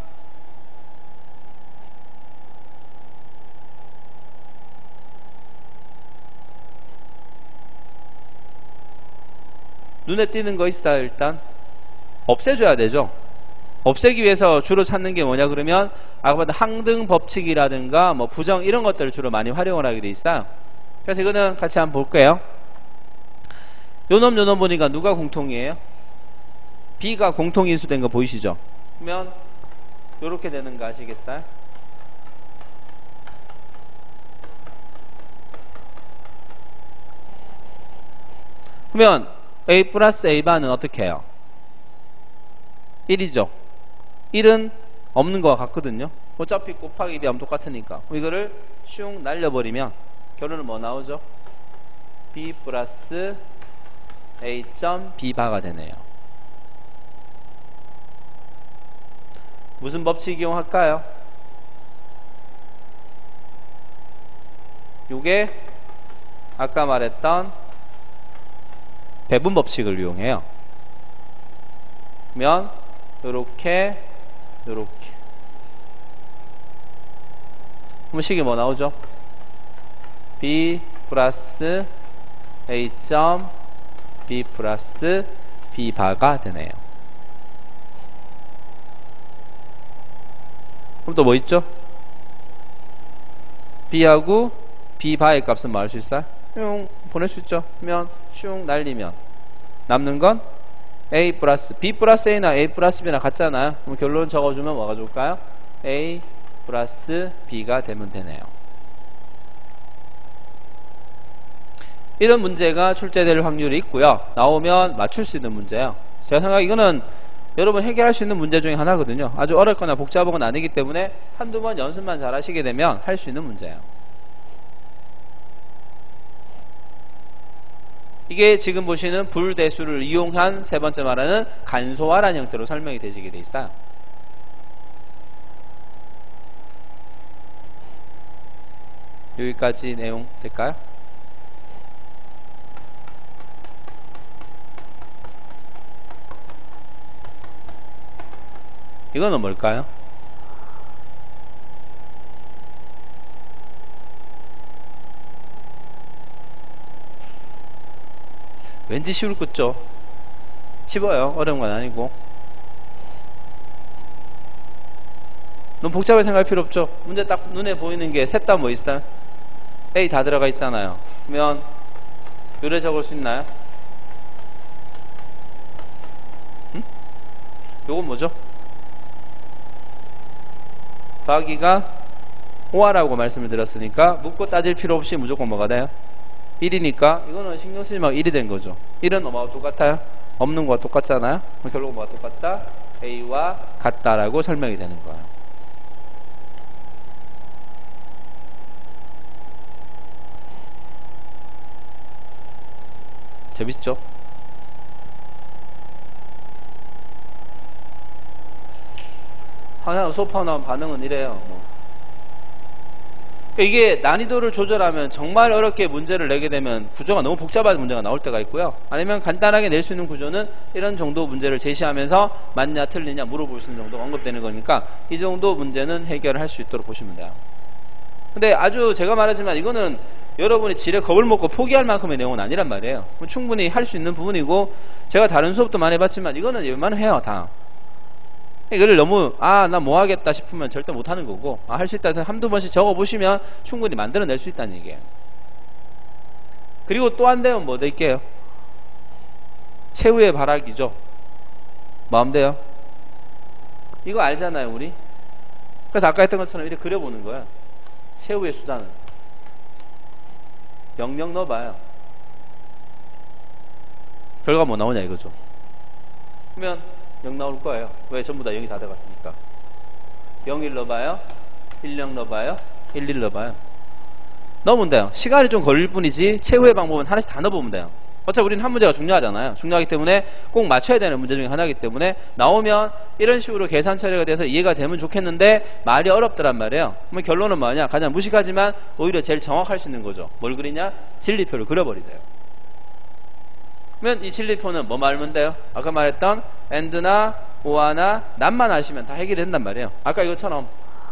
눈에 띄는 거 있어요. 일단 없애줘야 되죠. 없애기 위해서 주로 찾는 게 뭐냐 그러면 아까 봤던 항등 법칙이라든가 뭐 부정 이런 것들을 주로 많이 활용을 하게 돼 있어요. 그래서 이거는 같이 한번 볼게요. 요놈 요놈 보니까 누가 공통이에요? B가 공통인수 된 거 보이시죠? 그러면 요렇게 되는 거 아시겠어요? 그러면 A 플러스 A반은 어떻게 해요? 일이죠. 일은 없는 거와 같거든요. 어차피 곱하기 비하면 똑같으니까. 이거를 슝 날려버리면 결론은 뭐 나오죠? B 플러스 A 점 B바가 되네요. 무슨 법칙 이용할까요? 요게 아까 말했던 배분 법칙을 이용해요. 그러면 요렇게 요렇게 그럼 식이 뭐 나오죠? B 플러스 A 점 B 플러스 B바가 되네요. 그럼 또 뭐 있죠? B하고 B바의 값은 뭐 할 수 있어요? 슝 보낼 수 있죠. 그러면 슝 날리면 남는 건 A 플러스 B 플러스 A나 A 플러스 B나 같잖아요. 그럼 결론 적어주면 뭐가 좋을까요? A 플러스 B가 되면 되네요. 이런 문제가 출제될 확률이 있고요. 나오면 맞출 수 있는 문제예요. 제가 생각에 이거는 여러분 해결할 수 있는 문제 중에 하나거든요. 아주 어렵거나 복잡한 건 아니기 때문에 한두 번 연습만 잘 하시게 되면 할 수 있는 문제예요. 이게 지금 보시는 불대수를 이용한 세 번째 말하는 간소화라는 형태로 설명이 되시게 돼 있어요. 여기까지 내용 될까요? 이거는 뭘까요? 왠지 쉬울 것죠? 쉬워요. 어려운 건 아니고. 너무 복잡하게 생각할 필요 없죠? 문제 딱 눈에 보이는 게 셋 다 뭐 있어요? A 다 들어가 있잖아요. 그러면 요래 적을 수 있나요? 응? 요건 뭐죠? 더하기가 오하라고 말씀을 드렸으니까 묻고 따질 필요 없이 무조건 뭐가 돼요? 일이니까 이거는 신경 쓰지 말고 일이 된 거죠. 일은 뭐하고 똑같아요? 없는 거와 똑같잖아요. 그럼 결국 뭐가 똑같다? A와 같다라고 설명이 되는 거예요. 재밌죠? 항상 수업하고 나면 반응은 이래요. 뭐. 그러니까 이게 난이도를 조절하면 정말 어렵게 문제를 내게 되면 구조가 너무 복잡한 문제가 나올 때가 있고요. 아니면 간단하게 낼 수 있는 구조는 이런 정도 문제를 제시하면서 맞냐 틀리냐 물어볼 수 있는 정도가 언급되는 거니까 이 정도 문제는 해결을 할 수 있도록 보시면 돼요. 근데 아주 제가 말하지만 이거는 여러분이 지레 겁을 먹고 포기할 만큼의 내용은 아니란 말이에요. 충분히 할 수 있는 부분이고 제가 다른 수업도 많이 해봤지만 이거는 웬만해요 다. 이거를 너무 아 나 뭐 하겠다 싶으면 절대 못 하는 거고 아, 할 수 있다 해서 한두 번씩 적어보시면 충분히 만들어낼 수 있다는 얘기예요. 그리고 또 안 되면 뭐 될게요? 최후의 발악이죠. 마음대요. 이거 알잖아요 우리. 그래서 아까 했던 것처럼 이렇게 그려보는 거예요. 최후의 수단은 영영 넣어봐요. 결과 뭐 나오냐 이거죠. 그러면 영 나올 거예요. 왜? 전부 다 영이 다 들어갔으니까. 영, 일 넣어봐요. 일, 영 넣어봐요. 일, 일 넣어봐요. 넣으면 돼요. 시간이 좀 걸릴 뿐이지 최후의 방법은 하나씩 다 넣어보면 돼요. 어차피 우리는 한 문제가 중요하잖아요. 중요하기 때문에 꼭 맞춰야 되는 문제 중에 하나이기 때문에 나오면 이런 식으로 계산 처리가 돼서 이해가 되면 좋겠는데 말이 어렵더란 말이에요. 그러면 결론은 뭐냐? 가장 무식하지만 오히려 제일 정확할 수 있는 거죠. 뭘 그리냐? 진리표를 그려버리세요. 그러면 이 진리표는 뭐 말면 돼요? 아까 말했던 and나 오하나 난만 아시면 다 해결이 된단 말이에요. 아까 이것처럼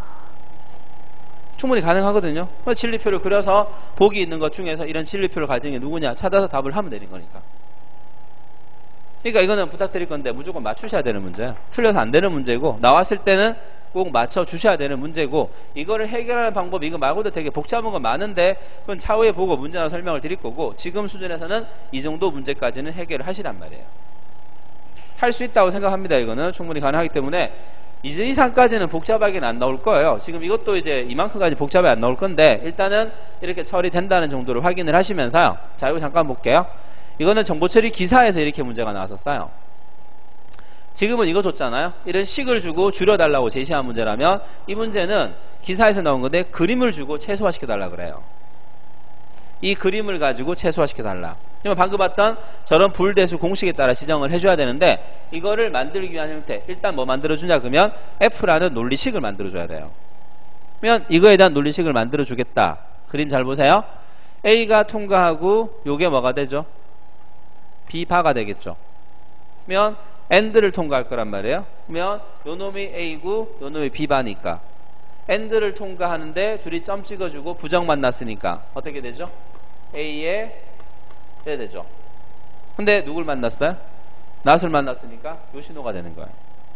충분히 가능하거든요. 진리표를 그려서 보기 있는 것 중에서 이런 진리표를 가진 게 누구냐 찾아서 답을 하면 되는 거니까. 그러니까 이거는 부탁드릴 건데 무조건 맞추셔야 되는 문제예요. 틀려서 안 되는 문제고 나왔을 때는 꼭 맞춰 주셔야 되는 문제고, 이거를 해결하는 방법 이거 말고도 되게 복잡한 건 많은데 그건 차후에 보고 문제나 설명을 드릴 거고, 지금 수준에서는 이 정도 문제까지는 해결을 하시란 말이에요. 할 수 있다고 생각합니다. 이거는 충분히 가능하기 때문에 이제 이상까지는 복잡하게는 안 나올 거예요. 지금 이것도 이제 이만큼까지 복잡하게 안 나올 건데 일단은 이렇게 처리된다는 정도를 확인을 하시면서요. 자, 이거 잠깐 볼게요. 이거는 정보처리 기사에서 이렇게 문제가 나왔었어요. 지금은 이거 줬잖아요. 이런 식을 주고 줄여달라고 제시한 문제라면 이 문제는 기사에서 나온 건데 그림을 주고 최소화시켜달라 그래요. 이 그림을 가지고 최소화시켜달라. 그러면 방금 봤던 저런 불대수 공식에 따라 지정을 해줘야 되는데 이거를 만들기 위한 형태, 일단 뭐 만들어주냐 그러면 F라는 논리식을 만들어줘야 돼요. 그러면 이거에 대한 논리식을 만들어주겠다. 그림 잘 보세요. A가 통과하고 요게 뭐가 되죠? B바가 되겠죠. 그러면 AND를 통과할 거란 말이에요. 그러면 요 놈이 A고 요 놈이 B바니까 AND를 통과하는데 둘이 점 찍어주고 부정 만났으니까 어떻게 되죠? A에 이래 되죠. 근데 누굴 만났어요? 낫을 만났으니까 요 신호가 되는 거예요.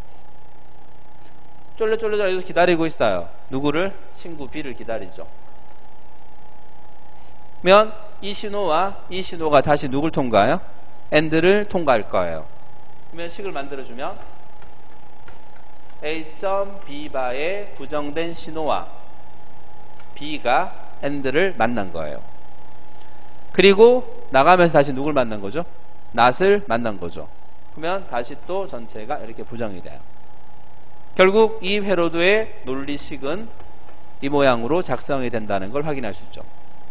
쫄래쫄래 여기서 기다리고 있어요. 누구를? 친구 B를 기다리죠. 그러면 이 신호와 이 신호가 다시 누굴 통과해요? AND를 통과할 거예요. 그러면 식을 만들어주면 A.B바의 부정된 신호와 B가 AND를 만난 거예요. 그리고 나가면서 다시 누굴 만난 거죠? 낫을 만난 거죠. 그러면 다시 또 전체가 이렇게 부정이 돼요. 결국 이 회로도의 논리식은 이 모양으로 작성이 된다는 걸 확인할 수 있죠.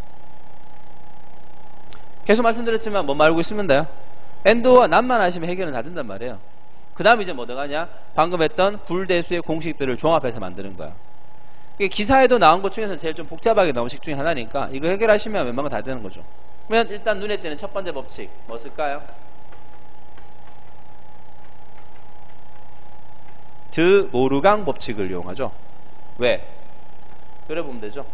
계속 말씀드렸지만 뭐만 알고 있으면 돼요. AND와 낫만 아시면 해결은 다 된단 말이에요. 그 다음 이제 뭐 들어가냐? 방금 했던 불대수의 공식들을 종합해서 만드는 거야. 이게 기사에도 나온 것 중에서 제일 좀 복잡하게 나온 식 중에 하나니까 이거 해결하시면 웬만한 거 다 되는 거죠. 그러면 일단 눈에 띄는 첫 번째 법칙 뭐 쓸까요? 드 모르강 법칙을 이용하죠. 왜? 그래 보면 되죠.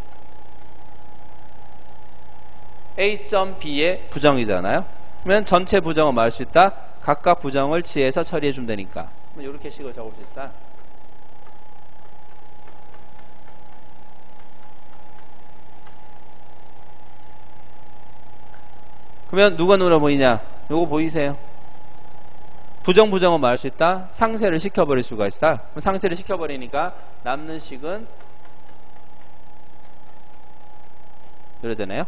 A.B의 부정이잖아요. 그러면 전체 부정을 말할 수 있다. 각각 부정을 지혜해서 처리해 주면 되니까. 이렇게 식을 적을 수 있어요. 그러면 누가 눈으로 보이냐? 요거 보이세요? 부정 부정은 말할 수 있다. 상쇄를 시켜버릴 수가 있다. 그럼 상쇄를 시켜버리니까 남는 식은 이래 되네요.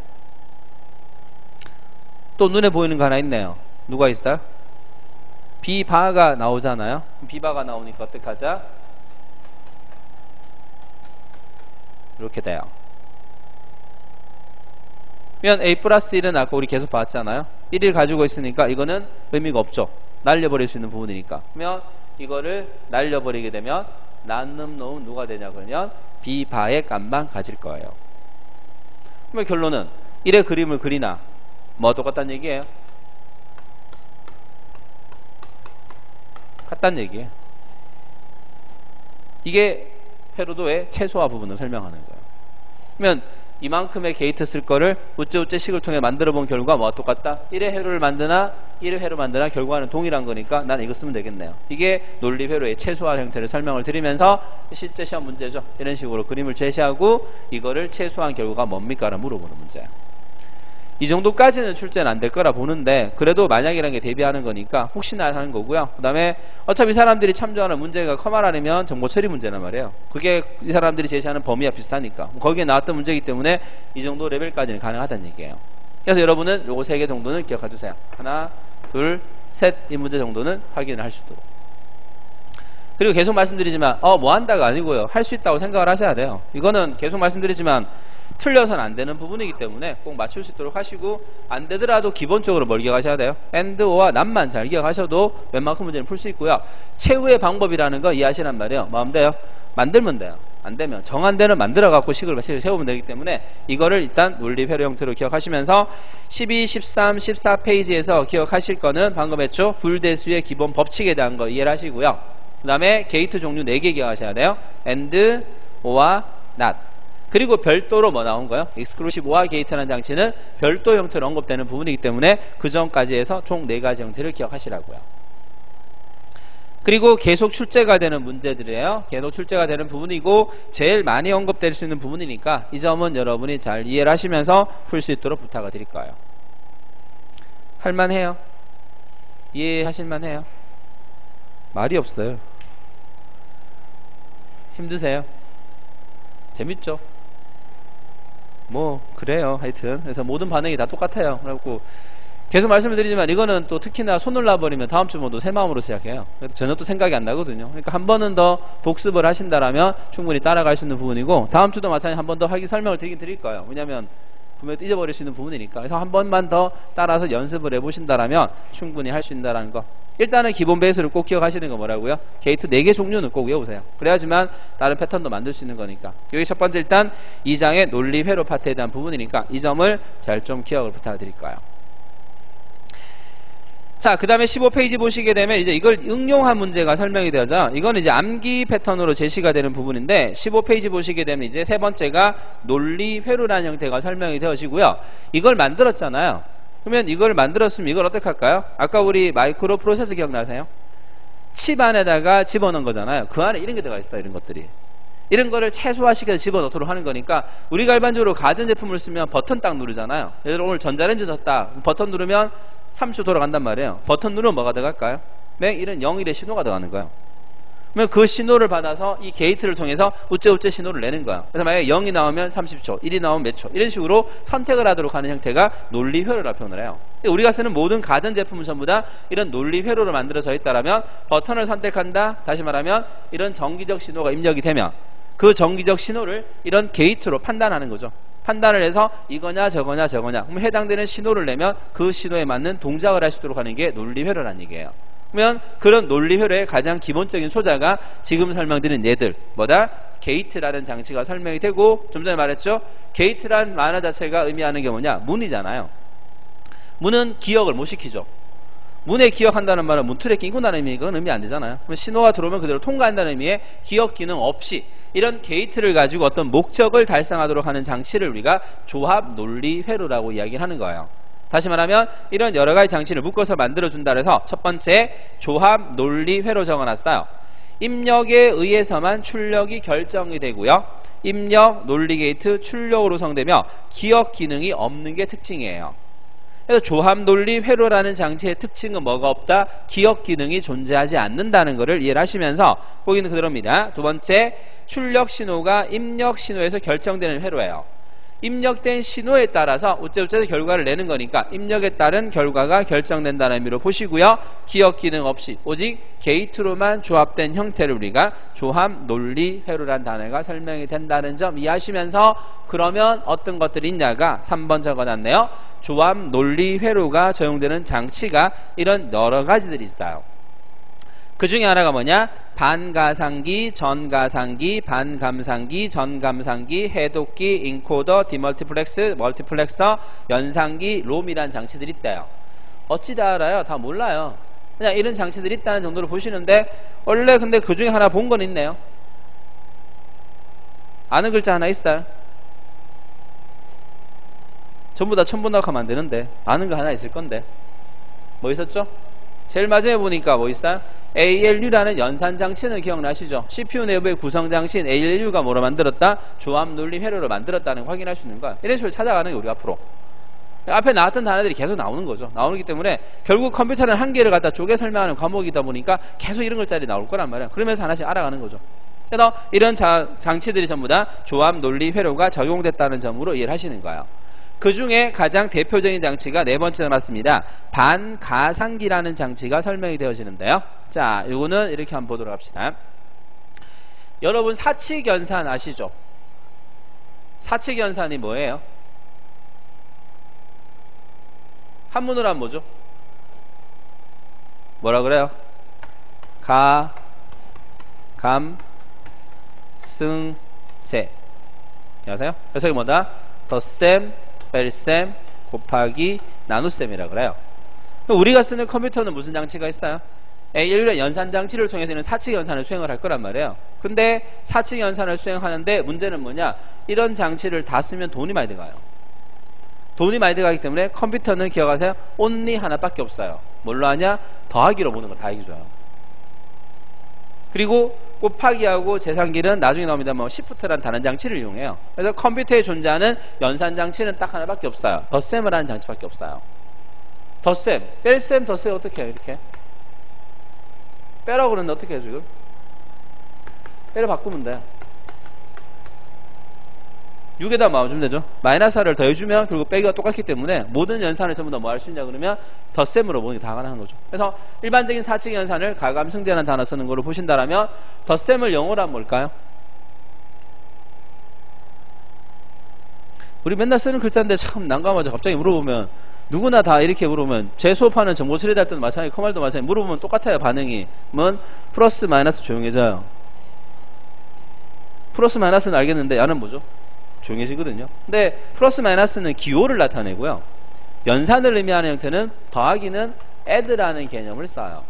또 눈에 보이는 거 하나 있네요. 누가 있어요? B바가 나오잖아요. B바가 나오니까 어떻게 하자? 이렇게 돼요. 그러면 A 플러스 일은 아까 우리 계속 봤잖아요. 일을 가지고 있으니까 이거는 의미가 없죠. 날려버릴 수 있는 부분이니까. 그러면 이거를 날려버리게 되면 나눔 노움 누가 되냐 그러면 B바의 값만 가질 거예요. 그러면 결론은 일의 그림을 그리나 뭐 똑같다는 얘기예요? 같다는 얘기예요. 이게 회로도의 최소화 부분을 설명하는 거예요. 그러면 이만큼의 게이트 쓸 거를 우째우째 식을 통해 만들어 본 결과 뭐가 똑같다? 일의 회로를 만드나 일의 회로 만드나 결과는 동일한 거니까 난 이거 쓰면 되겠네요. 이게 논리 회로의 최소화 형태를 설명을 드리면서 실제 시험 문제죠. 이런 식으로 그림을 제시하고 이거를 최소화한 결과가 뭡니까? 라고 물어보는 문제예요. 이 정도까지는 출제는 안 될 거라 보는데 그래도 만약이라는 게 대비하는 거니까 혹시나 하는 거고요. 그 다음에 어차피 사람들이 참조하는 문제가 커마라면 정보 처리 문제란 말이에요. 그게 이 사람들이 제시하는 범위와 비슷하니까 거기에 나왔던 문제이기 때문에 이 정도 레벨까지는 가능하다는 얘기예요. 그래서 여러분은 요거 세 개 정도는 기억해 두세요. 하나, 둘, 셋 이 문제 정도는 확인을 할 수 있도록. 그리고 계속 말씀드리지만 어 뭐 한다가 아니고요. 할 수 있다고 생각을 하셔야 돼요. 이거는 계속 말씀드리지만 틀려서는 안 되는 부분이기 때문에 꼭 맞출 수 있도록 하시고 안 되더라도 기본적으로 뭘 기억하셔야 돼요? AND, O와 낫만 잘 기억하셔도 웬만큼 문제는 풀 수 있고요. 최후의 방법이라는 거 이해하시란 말이에요. 뭐 하면 돼요? 만들면 돼요. 안 되면 정한 데는 만들어 갖고 식을 세우면 되기 때문에 이거를 일단 논리 회로 형태로 기억하시면서 십이, 십삼, 십사 페이지에서 기억하실 거는 방금 했죠? 불대수의 기본 법칙에 대한 거 이해를 하시고요. 그 다음에 게이트 종류 네 개 기억하셔야 돼요. and, or와 not. 그리고 별도로 뭐 나온 거예요? exclusive or gate라는 장치는 별도 형태로 언급되는 부분이기 때문에 그 전까지 해서 총 네 가지 형태를 기억하시라고요. 그리고 계속 출제가 되는 문제들이에요. 계속 출제가 되는 부분이고 제일 많이 언급될 수 있는 부분이니까 이 점은 여러분이 잘 이해를 하시면서 풀 수 있도록 부탁을 드릴 거예요. 할만해요? 이해하실만해요? 말이 없어요. 힘드세요? 재밌죠? 뭐 그래요. 하여튼 그래서 모든 반응이 다 똑같아요. 그래갖고 계속 말씀을 드리지만 이거는 또 특히나 손을 놔버리면 다음 주 모두 새 마음으로 시작해요. 전혀 또 생각이 안 나거든요. 그러니까 한 번은 더 복습을 하신다라면 충분히 따라갈 수 있는 부분이고 다음 주도 마찬가지 한 번 더 하기 설명을 드리긴 드릴 거예요. 왜냐하면 분명히 잊어버릴 수 있는 부분이니까. 그래서 한 번만 더 따라서 연습을 해보신다라면 충분히 할 수 있다는 거. 일단은 기본 베이스를 꼭 기억하시는 거 뭐라고요? 게이트 네 개 종류는 꼭 외우세요. 그래야지만 다른 패턴도 만들 수 있는 거니까. 여기 첫 번째 일단 이 장의 논리 회로 파트에 대한 부분이니까 이 점을 잘 좀 기억을 부탁드릴까요? 자, 그 다음에 십오 페이지 보시게 되면 이제 이걸 응용한 문제가 설명이 되어져. 이건 이제 암기 패턴으로 제시가 되는 부분인데 십오 페이지 보시게 되면 이제 세 번째가 논리 회로라는 형태가 설명이 되어지고요. 이걸 만들었잖아요. 그러면 이걸 만들었으면 이걸 어떻게 할까요? 아까 우리 마이크로 프로세서 기억나세요? 칩 안에다가 집어넣은 거잖아요. 그 안에 이런 게 들어가 있어요. 이런 것들이. 이런 거를 최소화시켜서 집어넣도록 하는 거니까 우리가 일반적으로 가전제품을 쓰면 버튼 딱 누르잖아요. 예를 들어 오늘 전자레인지 샀다. 버튼 누르면 삼 초 돌아간단 말이에요. 버튼 누르면 뭐가 들어갈까요? 맹 이런 영일의 신호가 들어가는 거예요. 그러면 그 신호를 받아서 이 게이트를 통해서 우째우째 신호를 내는 거예요. 그래서 만약에 영이 나오면 삼십 초, 일이 나오면 몇 초 이런 식으로 선택을 하도록 하는 형태가 논리 회로라고 표현을 해요. 우리가 쓰는 모든 가전제품은 전부 다 이런 논리 회로를 만들어져 있다라면 버튼을 선택한다. 다시 말하면 이런 정기적 신호가 입력이 되면 그 정기적 신호를 이런 게이트로 판단하는 거죠. 판단을 해서 이거냐 저거냐 저거냐 그럼 해당되는 신호를 내면 그 신호에 맞는 동작을 할 수 있도록 하는 게 논리 회로라는 얘기예요. 그러면 그런 논리 회로의 가장 기본적인 소자가 지금 설명드린 얘들 뭐다? 게이트라는 장치가 설명이 되고 좀 전에 말했죠. 게이트란 만화 자체가 의미하는 게 뭐냐? 문이잖아요. 문은 기억을 못 시키죠. 문에 기억한다는 말은 문틀에 끼고나는 의미 그건 의미 안 되잖아요. 그럼 신호가 들어오면 그대로 통과한다는 의미의 기억 기능 없이 이런 게이트를 가지고 어떤 목적을 달성하도록 하는 장치를 우리가 조합 논리 회로라고 이야기를 하는 거예요. 다시 말하면 이런 여러 가지 장치를 묶어서 만들어준다 해서 첫 번째 조합 논리 회로 적어놨어요. 입력에 의해서만 출력이 결정이 되고요. 입력, 논리 게이트, 출력으로 구성되며 기억 기능이 없는 게 특징이에요. 그래서 조합 논리 회로라는 장치의 특징은 뭐가 없다? 기억 기능이 존재하지 않는다는 것을 이해를 하시면서 거기는 그대로입니다. 두 번째, 출력 신호가 입력 신호에서 결정되는 회로예요. 입력된 신호에 따라서 우째우째서 결과를 내는 거니까 입력에 따른 결과가 결정된다는 의미로 보시고요. 기억 기능 없이 오직 게이트로만 조합된 형태를 우리가 조합 논리 회로란 단어가 설명이 된다는 점 이해하시면서 그러면 어떤 것들이 있냐가 삼 번 적어놨네요. 조합 논리 회로가 적용되는 장치가 이런 여러 가지들이 있어요. 그 중에 하나가 뭐냐? 반가상기, 전가상기, 반감상기, 전감상기, 해독기, 인코더, 디멀티플렉스, 멀티플렉서, 연상기, 롬이라는 장치들이 있대요. 어찌 다 알아요? 다 몰라요. 그냥 이런 장치들이 있다는 정도로 보시는데 원래 근데 그 중에 하나 본 건 있네요. 아는 글자 하나 있어요? 전부 다 처음 본다고 하면 안 되는데 아는 거 하나 있을 건데 뭐 있었죠? 제일 마지막에 보니까 뭐 있어요? 에이엘유라는 연산장치는 기억나시죠? 씨피유 내부의 구성장치인 에이엘유가 뭐로 만들었다? 조합 논리 회로를 만들었다는 거 확인할 수 있는 거야. 이런 식으로 찾아가는 게 우리 앞으로. 앞에 나왔던 단어들이 계속 나오는 거죠. 나오기 때문에 결국 컴퓨터는 한 개를 갖다 쪼개 설명하는 과목이다 보니까 계속 이런 글자들이 나올 거란 말이야. 그러면서 하나씩 알아가는 거죠. 그래서 이런 자, 장치들이 전부 다 조합 논리 회로가 적용됐다는 점으로 이해를 하시는 거예요. 그 중에 가장 대표적인 장치가 네 번째 나왔습니다. 반가상기라는 장치가 설명이 되어지는데요. 자, 이거는 이렇게 한번 보도록 합시다. 여러분 사칙연산 아시죠? 사칙연산이 뭐예요? 한문으로 하면 뭐죠? 뭐라 그래요? 가, 감, 승, 제. 안녕하세요. 그래서 이게 뭐다? 덧셈, 뺄셈, 곱하기, 나눗셈이라 그래요. 우리가 쓰는 컴퓨터는 무슨 장치가 있어요? A의 연산장치를 통해서 는 사칙 연산을 수행을 할 거란 말이에요. 근데 사칙 연산을 수행하는데 문제는 뭐냐? 이런 장치를 다 쓰면 돈이 많이 들어가요. 돈이 많이 들어가기 때문에 컴퓨터는 기억하세요. only 하나밖에 없어요. 뭘로 하냐? 더하기로 보는 거 더하기 줘요. 그리고 곱하기하고 계산기는 나중에 나옵니다. 뭐 시프트라는 다른 장치를 이용해요. 그래서 컴퓨터에 존재하는 연산 장치는 딱 하나밖에 없어요. 덧셈을 하는 장치밖에 없어요. 덧셈, 뺄셈, 덧셈 어떻게 해요? 이렇게 빼라고 그러는데 어떻게 해요 지금? 빼를 바꾸면 돼. 육에다 뭐 주면 되죠. 마이너스 하를 더해주면 결국 빼기가 똑같기 때문에 모든 연산을 전부 다 뭐 할 수 있냐 그러면 덧셈으로 보는 게 다 가능한 거죠. 그래서 일반적인 사칙 연산을 가감승대라는 단어 쓰는 걸로 보신다라면 덧셈을 영어로 하면 뭘까요? 우리 맨날 쓰는 글자인데 참 난감하죠. 갑자기 물어보면 누구나 다 이렇게 물어보면 제 수업하는 정보 처리할 때도 마찬가지, 커말도 마찬가지 물어보면 똑같아요. 반응이 뭐 플러스 마이너스 조용해져요. 플러스 마이너스는 알겠는데 야는 뭐죠? 조용해지거든요. 근데 플러스 마이너스는 기호를 나타내고요. 연산을 의미하는 형태는 더하기는 add라는 개념을 써요.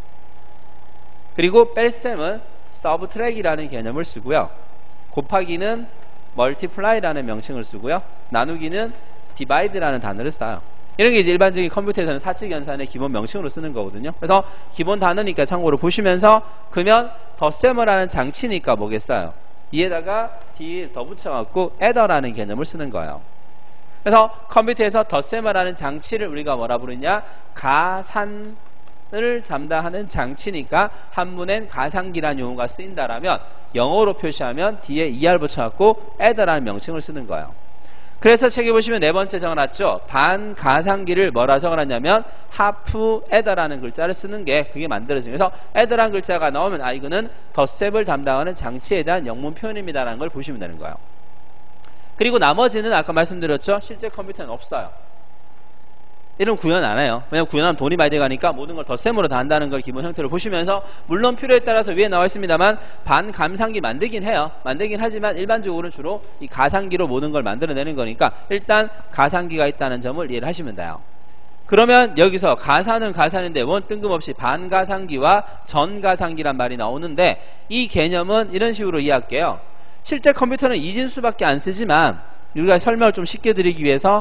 그리고 뺄셈은 subtract이라는 개념을 쓰고요. 곱하기는 multiply라는 명칭을 쓰고요. 나누기는 divide라는 단어를 써요. 이런 게 이제 일반적인 컴퓨터에서는 사칙 연산의 기본 명칭으로 쓰는 거거든요. 그래서 기본 단어니까 참고로 보시면서 그러면 덧셈을 하는 장치니까 뭐겠어요? 이에다가 d 더 붙여갖고 adder라는 개념을 쓰는 거예요. 그래서 컴퓨터에서 덧셈을 하는 장치를 우리가 뭐라 부르냐? 가산을 담당하는 장치니까 한문엔 가상기라는 용어가 쓰인다라면 영어로 표시하면 뒤에 er 붙여갖고 adder라는 명칭을 쓰는 거예요. 그래서 책에 보시면 네 번째 적어놨죠. 반가상기를 뭐라 적어놨냐면 하프 adder라는 글자를 쓰는 게 그게 만들어지죠. 그래서 adder라는 글자가 나오면 아 이거는 덧셈을 담당하는 장치에 대한 영문 표현입니다라는 걸 보시면 되는 거예요. 그리고 나머지는 아까 말씀드렸죠. 실제 컴퓨터는 없어요. 이런 구현 안 해요. 왜냐면 구현하면 돈이 많이 들어가니까 모든 걸 덧셈으로 다 한다는 걸 기본 형태를 보시면서 물론 필요에 따라서 위에 나와 있습니다만 반감상기 만들긴 해요. 만들긴 하지만 일반적으로는 주로 이 가상기로 모든 걸 만들어내는 거니까 일단 가상기가 있다는 점을 이해를 하시면 돼요. 그러면 여기서 가산은 가산인데 원 뜬금없이 반가상기와 전가상기란 말이 나오는데 이 개념은 이런 식으로 이해할게요. 실제 컴퓨터는 이진수밖에 안 쓰지만 우리가 설명을 좀 쉽게 드리기 위해서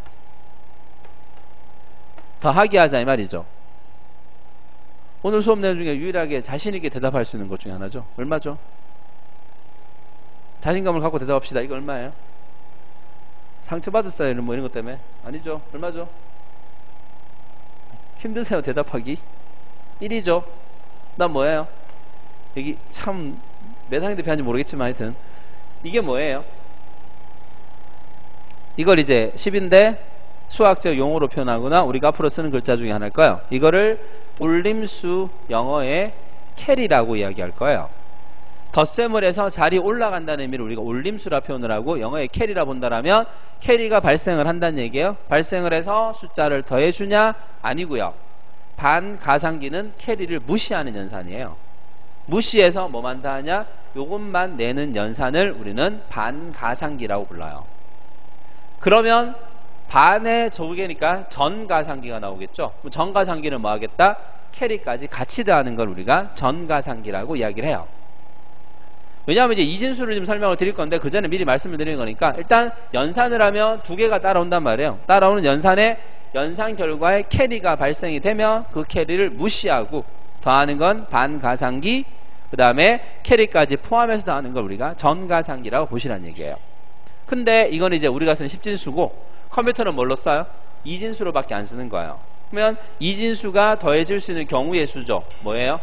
더하기 하자 이 말이죠. 오늘 수업 내용 중에 유일하게 자신있게 대답할 수 있는 것 중에 하나죠. 얼마죠? 자신감을 갖고 대답합시다. 이거 얼마예요? 상처받았어요? 뭐 이런 것 때문에? 아니죠. 얼마죠? 힘드세요 대답하기? 일이죠. 난 뭐예요? 여기 참 몇 학년 대표하는지 모르겠지만 하여튼 이게 뭐예요? 이걸 이제 십인데 수학적 용어로 표현하거나 우리가 앞으로 쓰는 글자 중에 하나일 거예요. 이거를 올림수 영어의 캐리라고 이야기할 거예요. 덧셈을 해서 자리 올라간다는 의미를 우리가 올림수라 표현을 하고 영어의 캐리라 본다라면 캐리가 발생을 한다는 얘기예요. 발생을 해서 숫자를 더해주냐? 아니고요. 반가상기는 캐리를 무시하는 연산이에요. 무시해서 뭐만 다 하냐? 요것만 내는 연산을 우리는 반가상기라고 불러요. 그러면 반의 조개니까 전가상기가 나오겠죠. 전가상기는 뭐 하겠다? 캐리까지 같이 더하는 걸 우리가 전가상기라고 이야기를 해요. 왜냐하면 이제 이진수를 좀 설명을 드릴 건데 그 전에 미리 말씀을 드리는 거니까 일단 연산을 하면 두 개가 따라온단 말이에요. 따라오는 연산에 연산 결과에 캐리가 발생이 되면 그 캐리를 무시하고 더하는 건 반가상기, 그 다음에 캐리까지 포함해서 더하는 걸 우리가 전가상기라고 보시라는 얘기예요. 근데 이건 이제 우리가 쓰는 십진수고 컴퓨터는 뭘로 써요? 이진수로밖에 안 쓰는 거예요. 그러면 이진수가 더해질 수 있는 경우의 수죠. 뭐예요?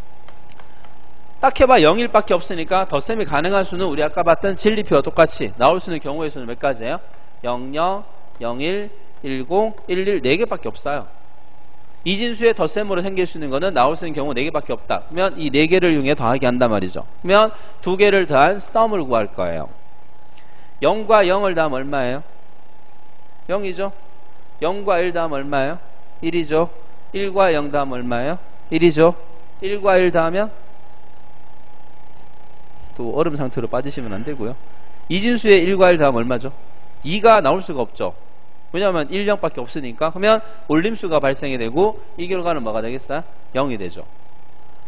딱 해봐 영일밖에 없으니까 덧셈이 가능한 수는 우리 아까 봤던 진리표와 똑같이 나올 수 있는 경우의 수는 몇 가지예요? 영영, 영일, 일공, 일일 네 개밖에 없어요. 이진수의 덧셈으로 생길 수 있는 거는 나올 수 있는 경우 네 개밖에 없다. 그러면 이 네 개를 이용해 더하기 한단 말이죠. 그러면 두 개를 더한 썸을 구할 거예요. 영과 영을 더하면 얼마예요? 영이죠. 영과 일 더하면 얼마예요? 일이죠. 일과 영 더하면 얼마예요? 일이죠. 일과 일 더하면 또 얼음 상태로 빠지시면 안 되고요. 이진수의 일과 일 더하면 얼마죠? 이가 나올 수가 없죠. 왜냐하면 일, 영밖에 없으니까. 그러면 올림수가 발생이 되고 이 결과는 뭐가 되겠어요? 영이 되죠.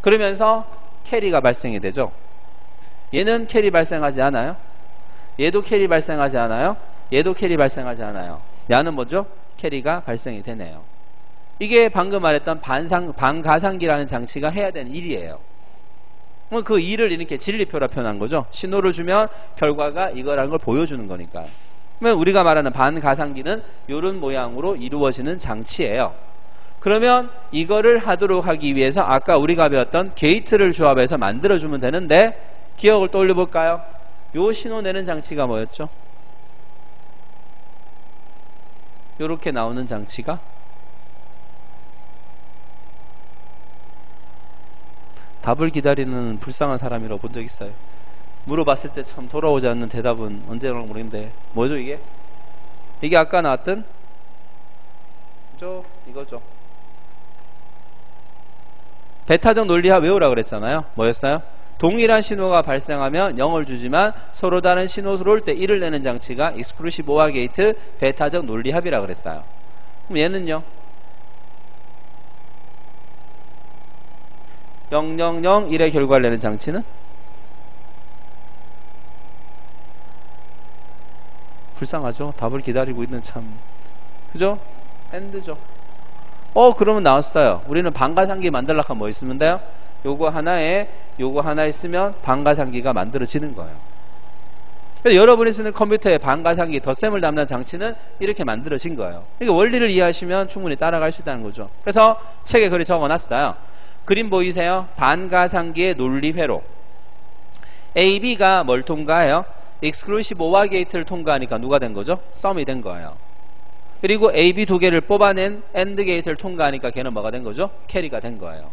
그러면서 캐리가 발생이 되죠. 얘는 캐리 발생하지 않아요? 얘도 캐리 발생하지 않아요? 얘도 캐리 발생하지 않아요. 야는 뭐죠? 캐리가 발생이 되네요. 이게 방금 말했던 반상, 반가상기라는 장치가 해야 되는 일이에요. 그 일을 이렇게 진리표라 표현한 거죠. 신호를 주면 결과가 이거라는 걸 보여주는 거니까요. 그러면 우리가 말하는 반가상기는 이런 모양으로 이루어지는 장치예요. 그러면 이거를 하도록 하기 위해서 아까 우리가 배웠던 게이트를 조합해서 만들어주면 되는데 기억을 떠올려볼까요? 요 신호 내는 장치가 뭐였죠? 요렇게 나오는 장치가 답을 기다리는 불쌍한 사람이라고 본 적 있어요. 물어봤을 때 참 돌아오지 않는 대답은 언제나 모르겠는데 뭐죠 이게? 이게 아까 나왔던 저 이거죠. 베타적 논리합 외우라 그랬잖아요. 뭐였어요? 동일한 신호가 발생하면 영을 주지만 서로 다른 신호로 올 때 일을 내는 장치가 익스클루시브 오아 게이트 베타적 논리합이라 그랬어요. 그럼 얘는요? 영영영일의 결과를 내는 장치는? 불쌍하죠? 답을 기다리고 있는 참 그죠? 엔드죠. 어 그러면 나왔어요. 우리는 반가상기 만들려고 하면 뭐 있으면 돼요? 요거 하나에 요거 하나 있으면 반가상기가 만들어지는 거예요. 그래서 여러분이 쓰는 컴퓨터에 반가상기 덧셈을 담는 장치는 이렇게 만들어진 거예요. 그러니까 원리를 이해하시면 충분히 따라갈 수 있다는 거죠. 그래서 책에 글이 적어놨어요. 그림 보이세요? 반가상기의 논리회로 A, B가 뭘 통과해요? 익스클루시브 오아 게이트를 통과하니까 누가 된 거죠? 썸이 된 거예요. 그리고 A, B 두 개를 뽑아낸 AND 게이트를 통과하니까 걔는 뭐가 된 거죠? 캐리가 된 거예요.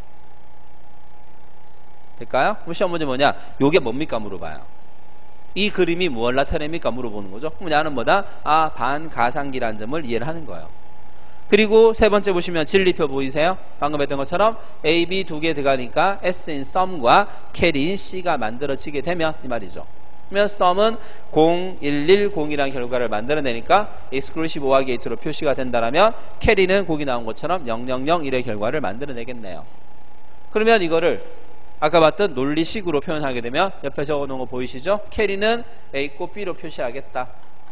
될까요? 시험 문제 뭐냐? 요게 뭡니까? 물어봐요. 이 그림이 무엇을 나타냅니까? 물어보는 거죠. 그럼 야는 뭐다? 아, 반가상기라는 점을 이해를 하는 거예요. 그리고 세 번째 보시면 진리표 보이세요? 방금 했던 것처럼 A, B 두 개 들어가니까 S인 썸과 캐리인 C가 만들어지게 되면 이 말이죠. 그러면 썸은 공, 일, 일, 공이라는 결과를 만들어내니까 익스클루시브 오아 게이트로 표시가 된다라면 캐리는 거기 나온 것처럼 영, 영, 영, 일의 결과를 만들어내겠네요. 그러면 이거를 아까 봤던 논리식으로 표현하게 되면 옆에 적어놓은 거 보이시죠? 캐리는 A 꼭 B로 표시하겠다.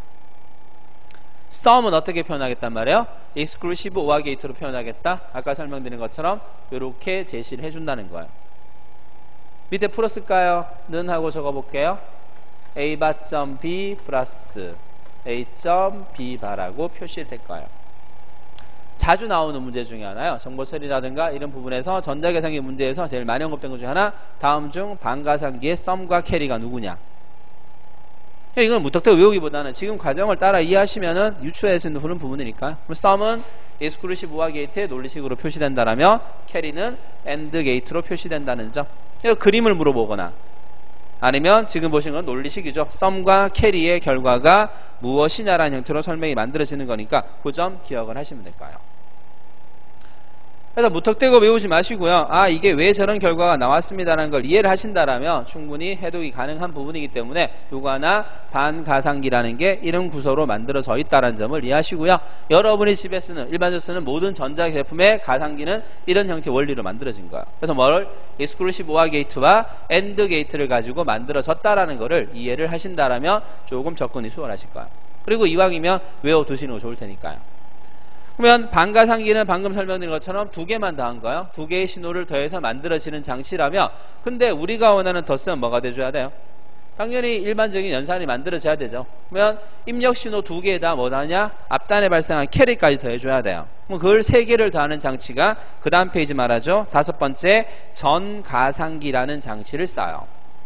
썸은 어떻게 표현하겠단 말이에요? 익스클루시브 오아 게이트로 표현하겠다. 아까 설명드린 것처럼 이렇게 제시를 해준다는 거예요. 밑에 풀었을까요? 는 하고 적어볼게요. A.B 플러스 A.B 바라고 표시될 거예요. 자주 나오는 문제 중에 하나요. 정보 처리라든가 이런 부분에서 전자계산기 문제에서 제일 많이 언급된 것 중에 하나, 다음 중 반가상기의 썸과 캐리가 누구냐. 이건 무턱대고 외우기보다는 지금 과정을 따라 이해하시면은 유추할 수 있는 그런 부분이니까요. 그럼 썸은 익스클루시브 오아 게이트의 논리식으로 표시된다라면 캐리는 AND 게이트로 표시된다는 점. 이거 그림을 물어보거나 아니면 지금 보신 건 논리식이죠. 썸과 캐리의 결과가 무엇이냐라는 형태로 설명이 만들어지는 거니까 그 점 기억을 하시면 될까요? 그래서 무턱대고 외우지 마시고요. 아 이게 왜 저런 결과가 나왔습니다라는 걸 이해를 하신다라면 충분히 해독이 가능한 부분이기 때문에 요거 하나 반가상기라는 게 이런 구조로 만들어져 있다는 점을 이해하시고요. 여러분이 집에 쓰는 일반적으로 쓰는 모든 전자제품의 가상기는 이런 형태의 원리로 만들어진 거예요. 그래서 뭘 익스클루시브 오아 게이트와 AND 게이트를 가지고 만들어졌다라는 거를 이해를 하신다라면 조금 접근이 수월하실 거예요. 그리고 이왕이면 외워두시는 거 좋을 테니까요. 그러면 반가상기는 방금 설명드린 것처럼 두 개만 더한 거예요. 두 개의 신호를 더해서 만들어지는 장치라면 근데 우리가 원하는 덧셈은 뭐가 돼줘야 돼요? 당연히 일반적인 연산이 만들어져야 되죠. 그러면 입력 신호 두 개에다 뭐 하냐? 앞단에 발생한 캐리까지 더해줘야 돼요. 그럼 그걸 세 개를 더하는 장치가 그 다음 페이지 말하죠. 다섯 번째 전가상기라는 장치를 써요.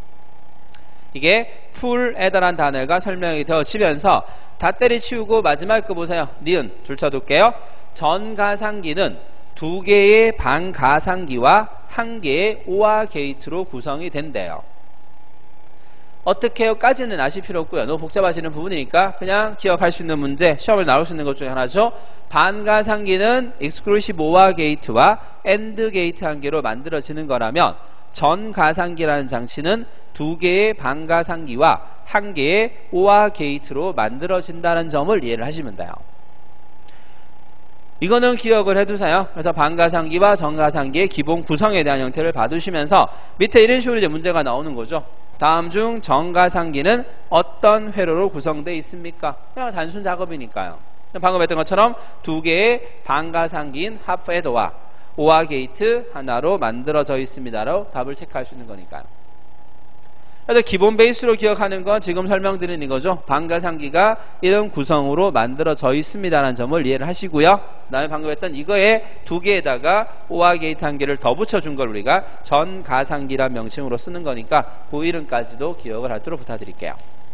이게 풀 에더란 단어가 설명이 되어지면서 다 때려치우고 마지막 거 보세요. 니은 줄 쳐둘게요. 전가상기는 두 개의 반가상기와 한 개의 오아 게이트로 구성이 된대요. 어떻게 해요까지는 아실 필요 없고요. 너무 복잡하시는 부분이니까 그냥 기억할 수 있는 문제, 시험을 나올 수 있는 것 중에 하나죠. 반가상기는 익스클루시브 오아 게이트와 AND 게이트 한 개로 만들어지는 거라면 전가상기라는 장치는 두 개의 반가상기와 한 개의 오아 게이트로 만들어진다는 점을 이해를 하시면 돼요. 이거는 기억을 해두세요. 그래서 반가상기와 정가상기의 기본 구성에 대한 형태를 봐두시면서 밑에 이런 식으로 이제 문제가 나오는 거죠. 다음 중 정가상기는 어떤 회로로 구성되어 있습니까? 그냥 단순 작업이니까요. 방금 했던 것처럼 두 개의 반가상기인 하프헤더와 오화 게이트 하나로 만들어져 있습니다로 답을 체크할 수 있는 거니까요. 그래서 기본 베이스로 기억하는 건 지금 설명드린 이거죠. 반가상기가 이런 구성으로 만들어져 있습니다라는 점을 이해를 하시고요. 그 다음에 방금 했던 이거에 두 개에다가 오화 게이트 한 개를 더 붙여준 걸 우리가 전가상기란 명칭으로 쓰는 거니까 그 이름까지도 기억을 하도록 부탁드릴게요.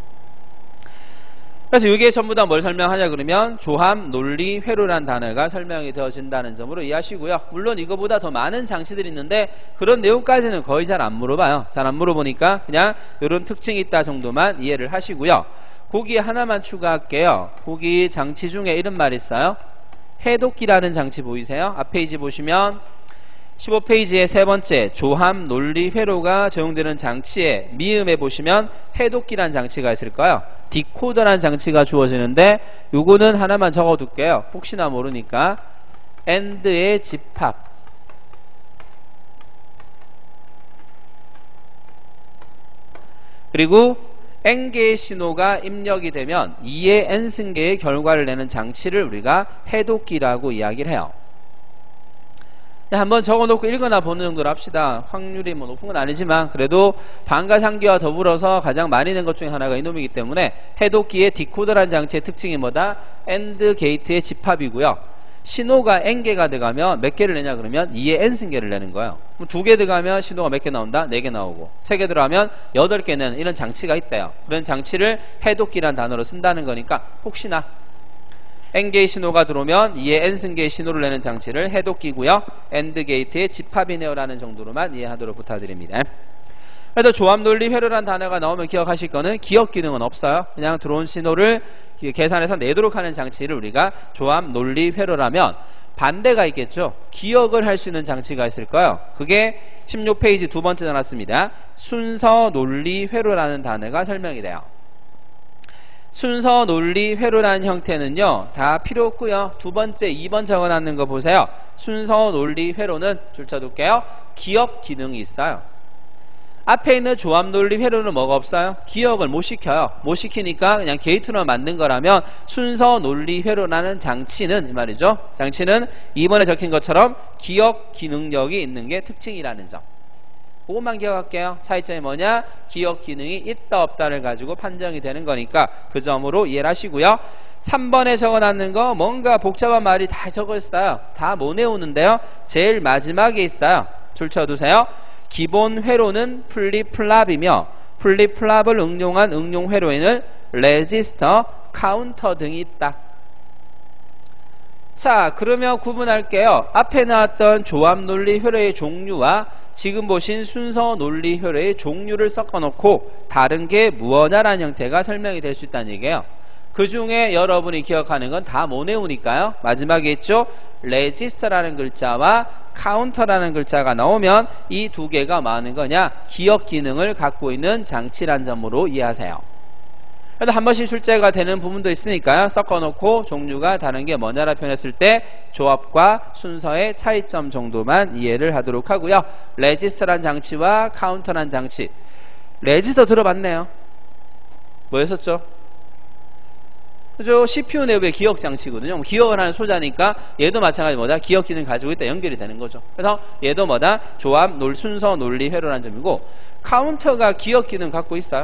그래서 이게 전부 다 뭘 설명하냐 그러면 조합 논리 회로란 단어가 설명이 되어진다는 점으로 이해하시고요. 물론 이거보다 더 많은 장치들이 있는데 그런 내용까지는 거의 잘 안 물어봐요. 잘 안 물어보니까 그냥 이런 특징이 있다 정도만 이해를 하시고요. 거기에 하나만 추가할게요. 거기 장치 중에 이런 말 있어요. 해독기라는 장치 보이세요? 앞 페이지 보시면 십오 페이지의 세 번째 조합 논리 회로가 적용되는 장치에 미음에 보시면 해독기라는 장치가 있을까요? 디코더라는 장치가 주어지는데 요거는 하나만 적어둘게요. 혹시나 모르니까 AND의 집합 그리고 N개의 신호가 입력이 되면 이의 N승계의 결과를 내는 장치를 우리가 해독기라고 이야기를 해요. 한번 적어놓고 읽거나 보는 정도로 합시다. 확률이 뭐 높은 건 아니지만 그래도 반가상기와 더불어서 가장 많이 낸 것 중에 하나가 이놈이기 때문에 해독기의 디코더라는 장치의 특징이 뭐다? AND 게이트의 집합이고요. 신호가 N개가 들어가면 몇 개를 내냐 그러면 이의 N승계를 내는 거예요. 두 개 들어가면 신호가 몇 개 나온다? 네 개 나오고 세 개 들어가면 여덟 개 내는 이런 장치가 있대요. 그런 장치를 해독기란 단어로 쓴다는 거니까 혹시나 N개의 신호가 들어오면 이의 N승계의 신호를 내는 장치를 해독기고요. AND 게이트의 집합이네요 라는 정도로만 이해하도록 부탁드립니다. 그래서 조합 논리 회로라는 단어가 나오면 기억하실 거는 기억 기능은 없어요. 그냥 들어온 신호를 계산해서 내도록 하는 장치를 우리가 조합 논리 회로라면 반대가 있겠죠. 기억을 할 수 있는 장치가 있을까요? 그게 십육 페이지 두 번째 나왔습니다. 순서 논리 회로라는 단어가 설명이 돼요. 순서 논리 회로라는 형태는요 다 필요 없고요. 두 번째 이 번 적어놨는 거 보세요. 순서 논리 회로는 줄 쳐둘게요. 기억 기능이 있어요. 앞에 있는 조합 논리 회로는 뭐가 없어요? 기억을 못 시켜요. 못 시키니까 그냥 게이트로 만든 거라면 순서 논리 회로라는 장치는 이 말이죠. 장치는 이 번에 적힌 것처럼 기억 기능력이 있는 게 특징이라는 점. 그것만 기억할게요. 차이점이 뭐냐? 기억 기능이 있다 없다를 가지고 판정이 되는 거니까 그 점으로 이해를 하시고요. 삼 번에 적어놨는 거 뭔가 복잡한 말이 다 적어있어요. 다 못 외우는데요. 제일 마지막에 있어요. 줄 쳐두세요. 기본 회로는 플립플랍이며 플립플랍을 응용한 응용 회로에는 레지스터, 카운터 등이 있다. 자, 그러면 구분할게요. 앞에 나왔던 조합 논리 회로의 종류와 지금 보신 순서 논리 회로의 종류를 섞어놓고 다른 게 무엇냐라는 형태가 설명이 될 수 있다는 얘기예요. 그 중에 여러분이 기억하는 건 다 못 외우니까요. 마지막에 있죠. 레지스터라는 글자와 카운터라는 글자가 나오면 이 두 개가 많은 거냐? 기억 기능을 갖고 있는 장치란 점으로 이해하세요. 그래도 한 번씩 출제가 되는 부분도 있으니까요. 섞어놓고 종류가 다른 게 뭐냐라 표현했을 때 조합과 순서의 차이점 정도만 이해를 하도록 하고요. 레지스터란 장치와 카운터란 장치. 레지스터 들어봤네요. 뭐였었죠? 그죠? 씨피유 내부의 기억 장치거든요. 기억을 하는 소자니까 얘도 마찬가지 뭐다? 기억 기능 가지고 있다 연결이 되는 거죠. 그래서 얘도 뭐다? 조합, 논, 순서, 논리, 회로라는 점이고 카운터가 기억 기능 갖고 있어요.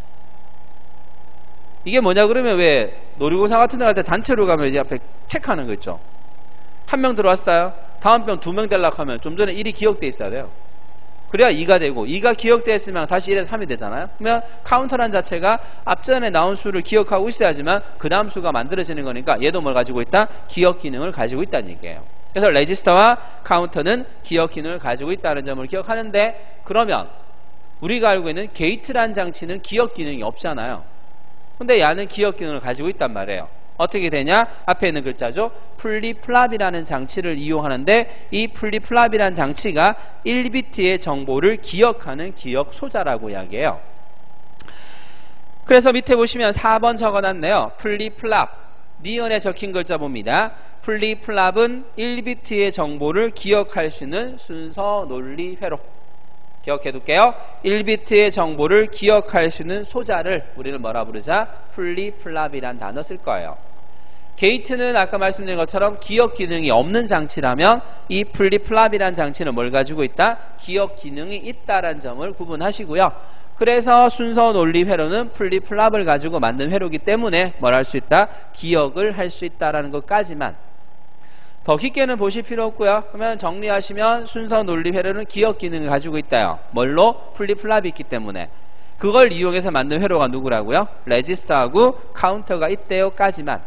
이게 뭐냐 그러면 왜 놀이공사 같은 데 갈 때 단체로 가면 이제 앞에 체크하는 거 있죠. 한 명 들어왔어요. 다음 명 두 명 되려고 하면 좀 전에 일이 기억돼 있어야 돼요. 그래야 이가 되고 이가 기억돼 있으면 다시 일에서 삼이 되잖아요. 그러면 카운터란 자체가 앞전에 나온 수를 기억하고 있어야지만 그 다음 수가 만들어지는 거니까 얘도 뭘 가지고 있다? 기억 기능을 가지고 있다는 얘기예요. 그래서 레지스터와 카운터는 기억 기능을 가지고 있다는 점을 기억하는데 그러면 우리가 알고 있는 게이트란 장치는 기억 기능이 없잖아요. 근데 얘는 기억 기능을 가지고 있단 말이에요. 어떻게 되냐? 앞에 있는 글자죠. 플립플랍이라는 장치를 이용하는데 이 플립플랍이라는 장치가 일 비트의 정보를 기억하는 기억 소자라고 이야기해요. 그래서 밑에 보시면 사 번 적어놨네요. 플립플랍. 니은에 적힌 글자 봅니다. 플립플랍은 일 비트의 정보를 기억할 수 있는 순서 논리 회로. 기억해둘게요. 일 비트의 정보를 기억할 수 있는 소자를 우리는 뭐라 부르자? 플립플랍이란 단어 쓸 거예요. 게이트는 아까 말씀드린 것처럼 기억 기능이 없는 장치라면 이 플립플랍이란 장치는 뭘 가지고 있다? 기억 기능이 있다라는 점을 구분하시고요. 그래서 순서 논리 회로는 플립플랍을 가지고 만든 회로이기 때문에 뭘 할 수 있다? 기억을 할 수 있다라는 것까지만. 더 깊게는 보실 필요 없고요. 그러면 정리하시면 순서 논리 회로는 기억 기능을 가지고 있다요. 뭘로? 플립플랍이 있기 때문에. 그걸 이용해서 만든 회로가 누구라고요? 레지스터하고 카운터가 있대요까지만.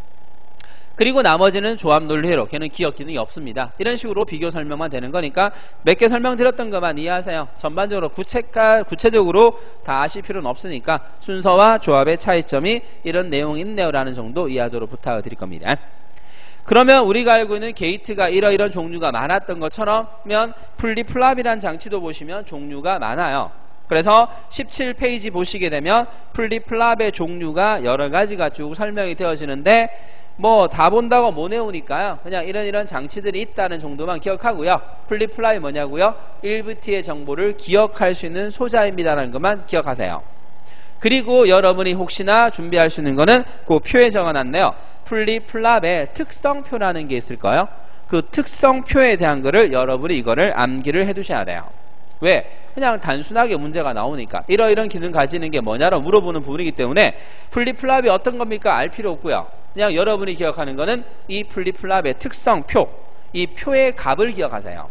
그리고 나머지는 조합 논리 회로. 걔는 기억 기능이 없습니다. 이런 식으로 비교 설명만 되는 거니까 몇 개 설명드렸던 것만 이해하세요. 전반적으로 구체가, 구체적으로 다 아실 필요는 없으니까 순서와 조합의 차이점이 이런 내용이 있네요라는 정도 이해하도록 부탁을 드릴 겁니다. 그러면 우리가 알고 있는 게이트가 이러이런 종류가 많았던 것처럼 플립플랍이란 장치도 보시면 종류가 많아요. 그래서 십칠 페이지 보시게 되면 플립플랍의 종류가 여러 가지가 쭉 설명이 되어지는데 뭐 다 본다고 못 외우니까요. 그냥 이런 이런 장치들이 있다는 정도만 기억하고요. 플립플랍이 뭐냐고요? 일 비트의 정보를 기억할 수 있는 소자입니다라는 것만 기억하세요. 그리고 여러분이 혹시나 준비할 수 있는 거는 그 표에 적어놨네요. 플립플랍의 특성표라는 게 있을 거예요. 그 특성표에 대한 거를 여러분이 이거를 암기를 해두셔야 돼요. 왜? 그냥 단순하게 문제가 나오니까 이러이런 기능 가지는 게 뭐냐로 물어보는 부분이기 때문에 플립플랍이 어떤 겁니까? 알 필요 없고요. 그냥 여러분이 기억하는 거는 이 플립플랍의 특성표, 이 표의 값을 기억하세요.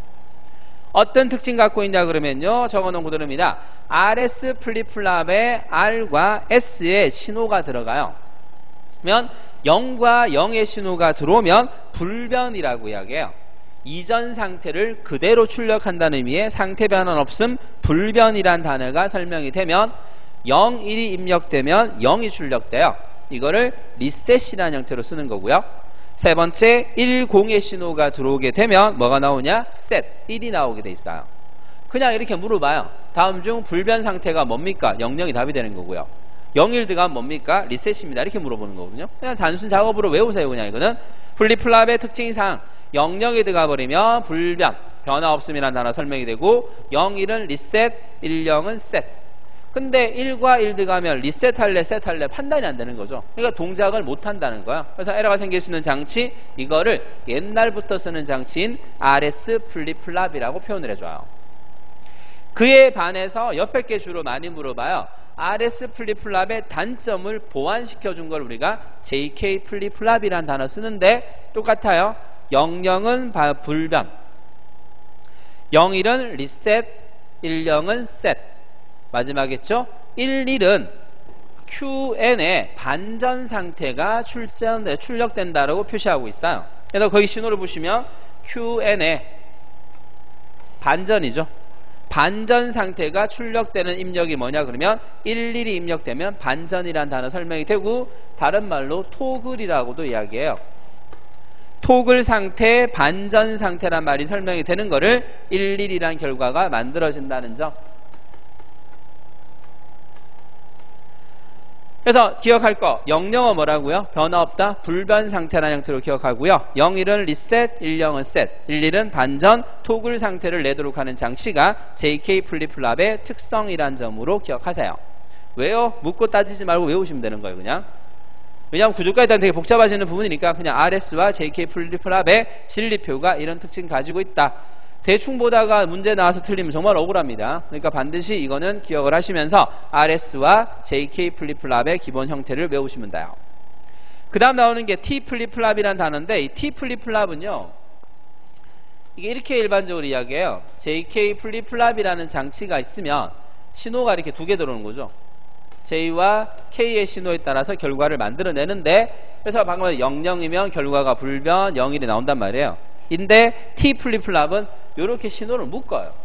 어떤 특징 갖고 있냐 그러면요, 적어놓은 구조입니다. 알에스 플립플랍에 R과 S의 신호가 들어가요. 그러면 영과 영의 신호가 들어오면 불변이라고 이야기해요. 이전 상태를 그대로 출력한다는 의미의 상태 변환 없음 불변이란 단어가 설명이 되면 영, 일이 입력되면 영이 출력돼요. 이거를 리셋이라는 형태로 쓰는 거고요. 세 번째, 일, 공의 신호가 들어오게 되면 뭐가 나오냐? set, 일이 나오게 돼 있어요. 그냥 이렇게 물어봐요. 다음 중 불변 상태가 뭡니까? 영영이 답이 되는 거고요. 영, 일 들어가면 뭡니까? 리셋입니다. 이렇게 물어보는 거거든요. 그냥 단순 작업으로 외우세요. 그냥 이거는 플립플랍의 특징상 영영이 들어가 버리면 불변, 변화 없음이라는 단어 설명이 되고 영, 일은 리셋, 일, 영은 set. 근데 일과 일 들어가면 리셋 할래, 셋 할래 판단이 안 되는 거죠. 그러니까 동작을 못 한다는 거야. 그래서 에러가 생길 수 있는 장치, 이거를 옛날부터 쓰는 장치인 알에스 플립플랍이라고 표현을 해줘요. 그에 반해서 옆에 게 주로 많이 물어봐요. 알에스 플립플랍의 단점을 보완시켜 준 걸 우리가 제이케이 플립플랍이라는 단어 쓰는데 똑같아요. 영영은 불변, 영, 일은 리셋, 일, 영은 set. 마지막이겠죠? 일, 일은 큐엔에 반전 상태가 출전, 출력된다라고 표시하고 있어요. 그래서 거기 신호를 보시면 큐엔에 반전이죠. 반전 상태가 출력되는 입력이 뭐냐 그러면 일, 일이 입력되면 반전이란 단어 설명이 되고 다른 말로 토글이라고도 이야기해요. 토글 상태, 반전 상태란 말이 설명이 되는 거를 일, 일이란 결과가 만들어진다는 점. 그래서 기억할 거, 영영은 뭐라고요? 변화 없다, 불변 상태라는 형태로 기억하고요. 영, 일은 리셋, 일, 영은 set, 일, 일은 반전, 토글 상태를 내도록 하는 장치가 제이케이 플립플랍의 특성이란 점으로 기억하세요. 왜요? 묻고 따지지 말고 외우시면 되는 거예요, 그냥. 왜냐하면 구조까지 따면 되게 복잡해지는 부분이니까 그냥 알에스와 제이케이 플립플랍의 진리표가 이런 특징 가지고 있다. 대충 보다가 문제 나와서 틀리면 정말 억울합니다. 그러니까 반드시 이거는 기억을 하시면서 알에스와 제이케이 플립플랍의 기본 형태를 외우시면 돼요. 그 다음 나오는 게 T 플립플랍이라는 단어인데 이 T 플립플랍은요, 이게 이렇게 일반적으로 이야기해요. 제이케이 플립플랍이라는 장치가 있으면 신호가 이렇게 두 개 들어오는 거죠. J와 K의 신호에 따라서 결과를 만들어내는데, 그래서 방금 영영이면 결과가 불변, 영, 일이 나온단 말이에요. 인데 T 플립플랍은 이렇게 신호를 묶어요.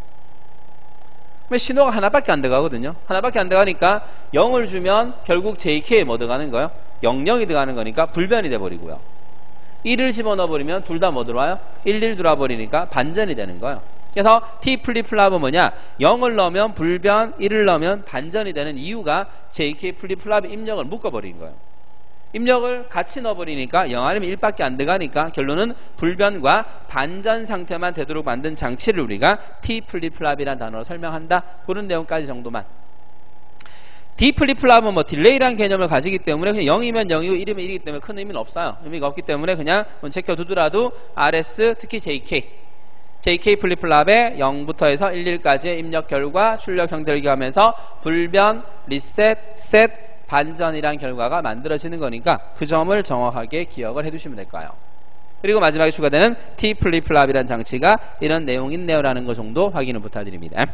신호가 하나밖에 안 들어가거든요. 하나밖에 안 들어가니까 영을 주면 결국 제이케이에 뭐 들어가는 거예요? 영영이 들어가는 거니까 불변이 돼버리고요. 일을 집어넣어 버리면 둘 다 뭐 들어와요? 일, 일 들어와 버리니까 반전이 되는 거예요. 그래서 T 플립플랍은 뭐냐? 영을 넣으면 불변, 일을 넣으면 반전이 되는 이유가 제이케이 플립플랍의 입력을 묶어버린 거예요. 입력을 같이 넣어버리니까 영 아니면 일밖에 안 들어가니까 결론은 불변과 반전 상태만 되도록 만든 장치를 우리가 T 플립플랍이라는 단어로 설명한다. 그런 내용까지 정도만. D 플립플랍은 뭐 딜레이라는 개념을 가지기 때문에 그냥 영이면 영이고 일이면 일이기 때문에 큰 의미는 없어요. 의미가 없기 때문에 그냥 체크두더라도 아르에스 특히 제이케이 제이케이 플립플랍의 영부터 해서 일일까지의 입력 결과 출력 형태를 기하면서 불변, 리셋, 셋, 반전이란 결과가 만들어지는 거니까 그 점을 정확하게 기억을 해두시면 될 거예요. 그리고 마지막에 추가되는 T 플립플랍이라는 장치가 이런 내용이 있네요 라는 거 정도 확인을 부탁드립니다.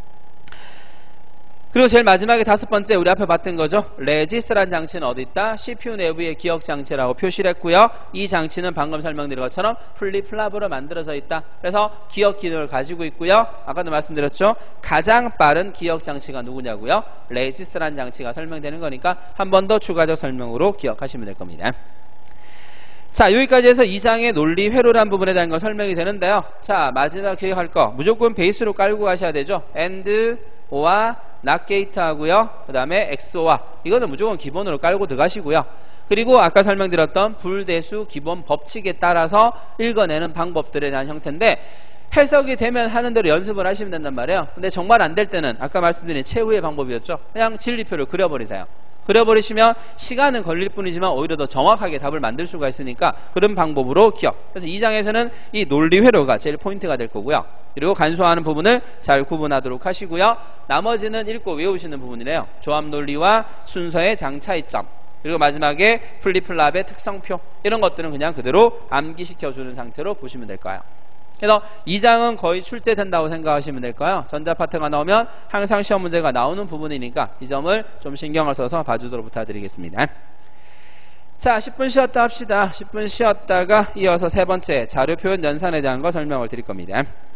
그리고 제일 마지막에 다섯 번째 우리 앞에 봤던 거죠. 레지스트라는 장치는 어디 있다? 씨피유 내부의 기억 장치라고 표시를 했고요. 이 장치는 방금 설명드린 것처럼 플립플랍으로 만들어져 있다. 그래서 기억 기능을 가지고 있고요. 아까도 말씀드렸죠. 가장 빠른 기억 장치가 누구냐고요? 레지스트라는 장치가 설명되는 거니까 한 번 더 추가적 설명으로 기억하시면 될 겁니다. 자, 여기까지 해서 이 장의 논리 회로라는 부분에 대한 거 설명이 되는데요. 자, 마지막 기억할 거 무조건 베이스로 깔고 가셔야 되죠. AND, OR, not gate 하고요. 그 다음에 엑스오아 이거는 무조건 기본으로 깔고 들어가시고요. 그리고 아까 설명드렸던 불대수 기본 법칙에 따라서 읽어내는 방법들에 대한 형태인데 해석이 되면 하는 대로 연습을 하시면 된단 말이에요. 근데 정말 안 될 때는 아까 말씀드린 최후의 방법이었죠. 그냥 진리표를 그려버리세요. 그려버리시면 시간은 걸릴 뿐이지만 오히려 더 정확하게 답을 만들 수가 있으니까 그런 방법으로 기억. 그래서 이 장에서는 이 논리 회로가 제일 포인트가 될 거고요. 그리고 간소화하는 부분을 잘 구분하도록 하시고요. 나머지는 읽고 외우시는 부분이래요. 조합 논리와 순서의 장차이점, 그리고 마지막에 플립플랍의 특성표, 이런 것들은 그냥 그대로 암기시켜주는 상태로 보시면 될 거예요. 그래서 이 장은 거의 출제된다고 생각하시면 될 거예요. 전자 파트가 나오면 항상 시험 문제가 나오는 부분이니까 이 점을 좀 신경을 써서 봐주도록 부탁드리겠습니다. 자, 십 분 쉬었다 합시다. 십 분 쉬었다가 이어서 세 번째 자료 표현 연산에 대한 거 설명을 드릴 겁니다.